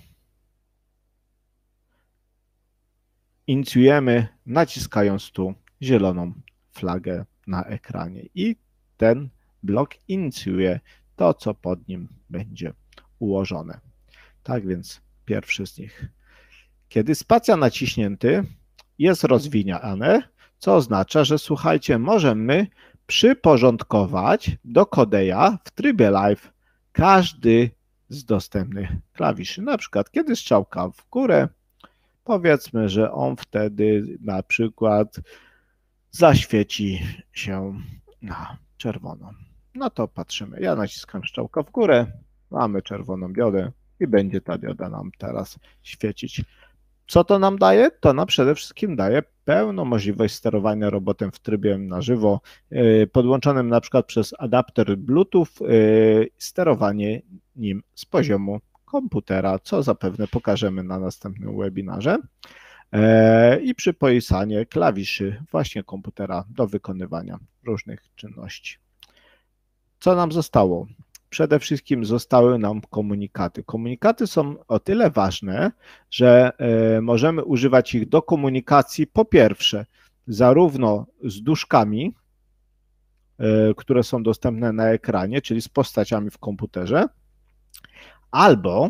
S1: inicjujemy naciskając tu zieloną flagę na ekranie i ten blok inicjuje to, co pod nim będzie ułożone. Tak więc pierwszy z nich. Kiedy spacja naciśnięty jest rozwiniane, co oznacza, że słuchajcie, możemy przyporządkować do kodeja w trybie live każdy z dostępnych klawiszy. Na przykład, kiedy strzałka w górę, powiedzmy, że on wtedy na przykład zaświeci się na czerwono. No to patrzymy. Ja naciskam strzałkę w górę, mamy czerwoną diodę i będzie ta dioda nam teraz świecić. Co to nam daje? To nam przede wszystkim daje pełną możliwość sterowania robotem w trybie na żywo, podłączonym na przykład przez adapter Bluetooth, sterowanie nim z poziomu komputera, co zapewne pokażemy na następnym webinarze, i przypisanie klawiszy właśnie komputera do wykonywania różnych czynności. Co nam zostało? Przede wszystkim zostały nam komunikaty. Komunikaty są o tyle ważne, że możemy używać ich do komunikacji po pierwsze zarówno z duszkami, które są dostępne na ekranie, czyli z postaciami w komputerze, albo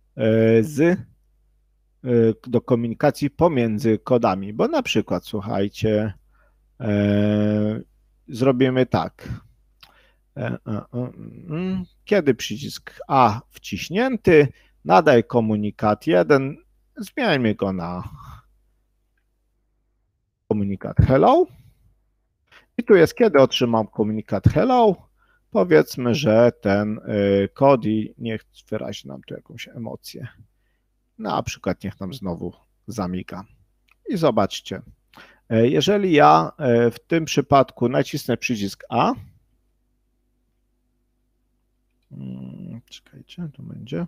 S1: do komunikacji pomiędzy kodami, bo na przykład, słuchajcie, zrobimy tak. Kiedy przycisk A wciśnięty, nadaj komunikat 1, zmieńmy go na komunikat hello. I tu jest, kiedy otrzymam komunikat hello, powiedzmy, że ten kod i niech wyrazi nam tu jakąś emocję. Na przykład niech nam znowu zamiga. I zobaczcie, jeżeli ja w tym przypadku nacisnę przycisk A, czekajcie, tu będzie.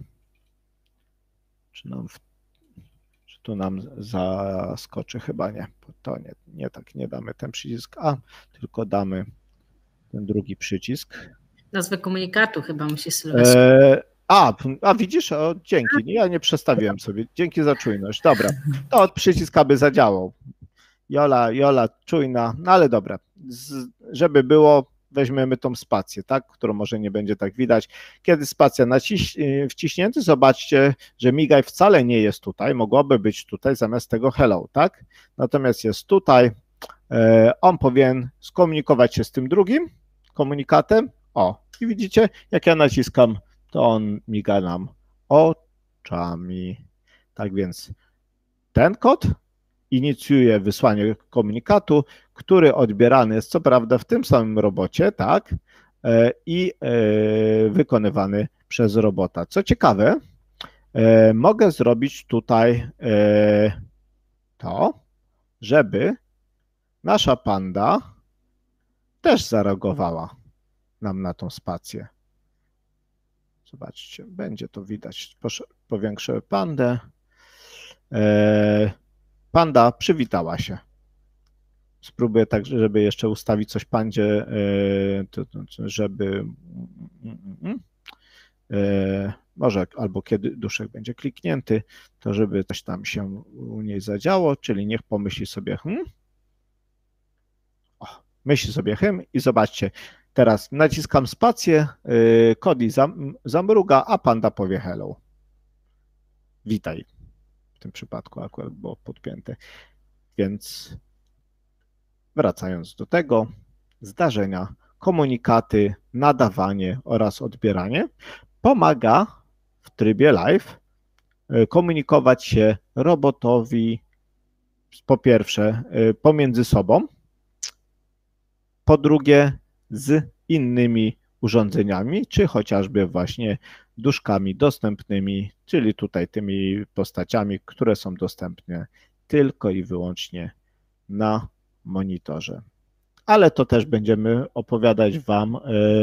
S1: Czy tu nam zaskoczy? Chyba nie. To nie tak, nie damy ten przycisk A, tylko damy ten drugi przycisk.
S2: Nazwę komunikatu chyba musi Sylwester.
S1: A widzisz? O, dzięki. Ja nie przestawiłem sobie. Dzięki za czujność. Dobra, to od przyciska by zadziałał. Jola czujna, no ale dobra. Żeby było, weźmiemy tą spację, tak, którą może nie będzie tak widać. Kiedy spacja wciśnięty, zobaczcie, że migaj wcale nie jest tutaj, mogłoby być tutaj zamiast tego hello, tak? Natomiast jest tutaj. On powinien skomunikować się z tym drugim komunikatem. O, i widzicie, jak ja naciskam, to on miga nam oczami. Tak więc ten kod inicjuje wysłanie komunikatu, który odbierany jest co prawda w tym samym robocie, tak, i wykonywany przez robota. Co ciekawe, mogę zrobić tutaj to, żeby nasza panda też zareagowała nam na tą spację. Zobaczcie, będzie to widać. Powiększę pandę. Panda przywitała się. Spróbuję tak, żeby jeszcze ustawić coś pandzie, żeby może albo kiedy duszek będzie kliknięty, to żeby coś tam się u niej zadziało, czyli niech pomyśli sobie myśli sobie i zobaczcie, teraz naciskam spację, Kodi zamruga, a panda powie hello. Witaj. W tym przypadku akurat było podpięte. Więc wracając do tego zdarzenia, komunikaty, nadawanie oraz odbieranie pomaga w trybie live komunikować się robotowi po pierwsze pomiędzy sobą, po drugie z innymi urządzeniami, czy chociażby właśnie duszkami dostępnymi, czyli tutaj tymi postaciami, które są dostępne tylko i wyłącznie na monitorze. Ale to też będziemy opowiadać Wam,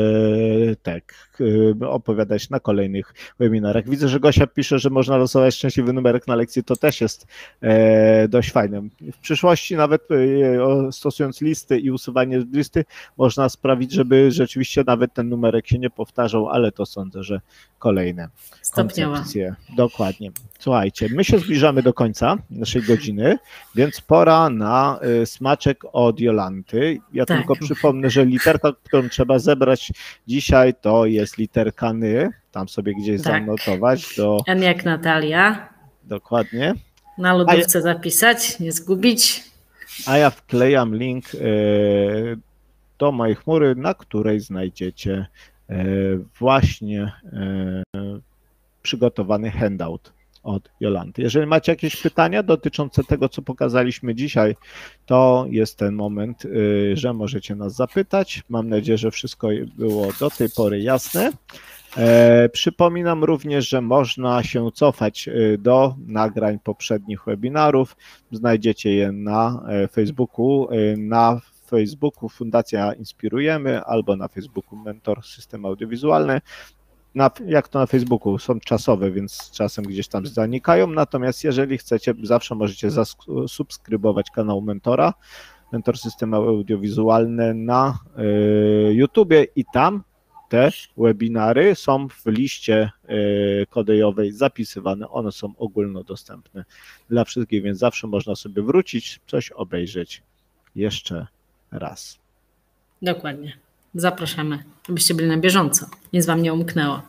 S1: opowiadać na kolejnych webinarach. Widzę, że Gosia pisze, że można losować szczęśliwy numerek na lekcji, to też jest dość fajne. W przyszłości nawet stosując listy i usuwanie z listy można sprawić, żeby rzeczywiście nawet ten numerek się nie powtarzał, ale to sądzę, że kolejne koncepcje. Dokładnie. Słuchajcie, my się zbliżamy do końca naszej godziny, więc pora na smaczek od Jolanty. Ja tylko przypomnę, że literka, którą trzeba zebrać dzisiaj, to jest literka N. Tam sobie gdzieś zanotować.
S2: N jak Natalia.
S1: Dokładnie.
S2: Na lodówce zapisać, nie zgubić.
S1: A ja wklejam link do mojej chmury, na której znajdziecie właśnie przygotowany handout. od Jolanty. Jeżeli macie jakieś pytania dotyczące tego, co pokazaliśmy dzisiaj, to jest ten moment, że możecie nas zapytać. Mam nadzieję, że wszystko było do tej pory jasne. Przypominam również, że można się cofać do nagrań poprzednich webinarów. Znajdziecie je na Facebooku. Na Facebooku Fundacja Inspirujemy albo na Facebooku Mentor Systemy Audiowizualne. Jak to na Facebooku, są czasowe, więc czasem gdzieś tam zanikają, natomiast jeżeli chcecie, zawsze możecie zasubskrybować kanał Mentora, Mentor Systemy Audiowizualne na YouTubie i tam te webinary są w liście kodejowej zapisywane, one są ogólnodostępne dla wszystkich, więc zawsze można sobie wrócić, coś obejrzeć jeszcze raz.
S2: Dokładnie. Zapraszamy, abyście byli na bieżąco. Nic wam nie umknęło.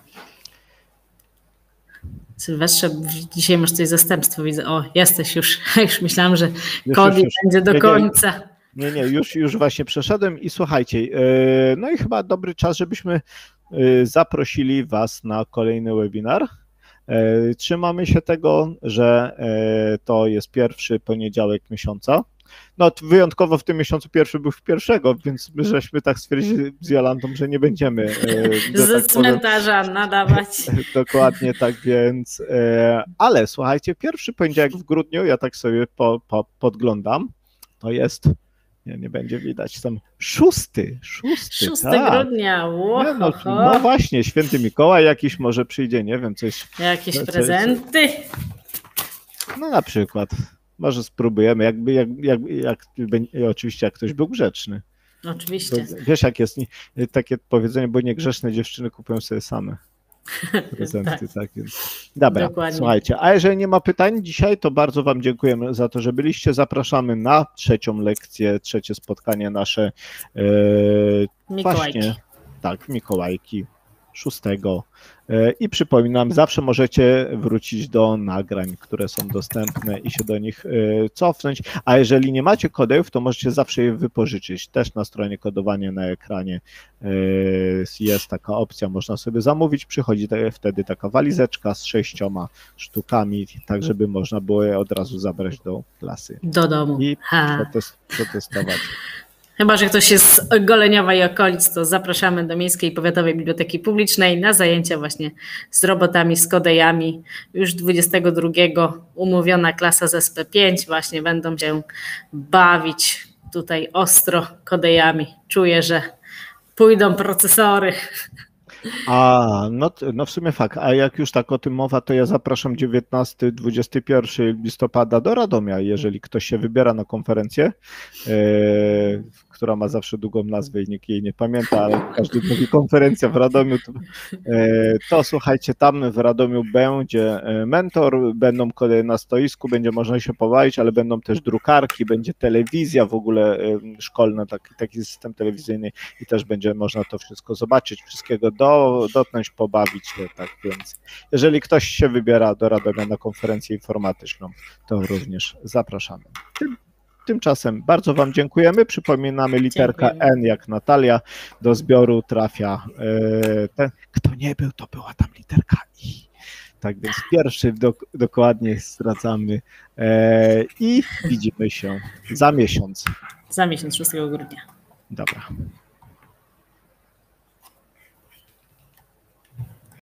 S2: Sylwestrze, dzisiaj masz coś zastępstwo, widzę. O, jesteś już. Już myślałam, że Cody będzie do końca.
S1: Nie, już właśnie przeszedłem i słuchajcie, no i chyba dobry czas, żebyśmy zaprosili Was na kolejny webinar. Trzymamy się tego, że to jest pierwszy poniedziałek miesiąca. No wyjątkowo w tym miesiącu pierwszy był w pierwszego, więc my żeśmy tak stwierdzili z Jolantą, że nie będziemy
S2: ze cmentarza nadawać.
S1: Dokładnie tak, więc ale słuchajcie, pierwszy poniedziałek w grudniu, ja tak sobie podglądam, to jest, nie będzie widać, tam 6 tak.
S2: grudnia, wow.
S1: No właśnie, święty Mikołaj jakiś może przyjdzie, nie wiem, coś.
S2: Jakieś prezenty?
S1: No na przykład. Może spróbujemy, oczywiście jak ktoś był grzeczny.
S2: Oczywiście.
S1: Bo wiesz, jak jest takie powiedzenie, bo niegrzeczne dziewczyny kupują sobie same prezenty. Tak, więc. Dobra, dokładnie. Słuchajcie, a jeżeli nie ma pytań dzisiaj, to bardzo Wam dziękujemy za to, że byliście. Zapraszamy na trzecią lekcję, trzecie spotkanie nasze.
S2: Mikołajki.
S1: Właśnie, tak, Mikołajki. 6. I przypominam, zawsze możecie wrócić do nagrań, które są dostępne i się do nich cofnąć, a jeżeli nie macie kodów, to możecie zawsze je wypożyczyć. Też na stronie kodowania na ekranie jest taka opcja, można sobie zamówić, przychodzi wtedy taka walizeczka z 6 sztukami, tak żeby można było je od razu zabrać do klasy.
S2: Do domu.
S1: I przetestować.
S2: Chyba że ktoś jest z Goleniowa i okolic, to zapraszamy do Miejskiej Powiatowej Biblioteki Publicznej na zajęcia właśnie z robotami, z kodejami. Już 22 umówiona klasa z SP5 właśnie będą się bawić tutaj ostro kodejami. Czuję, że pójdą procesory.
S1: No w sumie fakt, a jak już tak o tym mowa, to ja zapraszam 19-21 listopada do Radomia, jeżeli ktoś się wybiera na konferencję, która ma zawsze długą nazwę i nikt jej nie pamięta, ale każdy mówi konferencja w Radomiu, to słuchajcie, tam w Radomiu będzie mentor, będą kolejne na stoisku, będzie można się pobawić, ale będą też drukarki, będzie telewizja w ogóle szkolna, taki system telewizyjny i też będzie można to wszystko zobaczyć, wszystkiego dotknąć, pobawić się, tak więc jeżeli ktoś się wybiera do Radomia na konferencję informatyczną, to również zapraszamy. Tymczasem bardzo Wam dziękujemy, przypominamy literka N jak Natalia, do zbioru trafia ten, kto nie był, to była tam literka I. Tak więc pierwszy dokładnie zdradzamy i widzimy się za miesiąc.
S2: Za miesiąc, 6 grudnia.
S1: Dobra.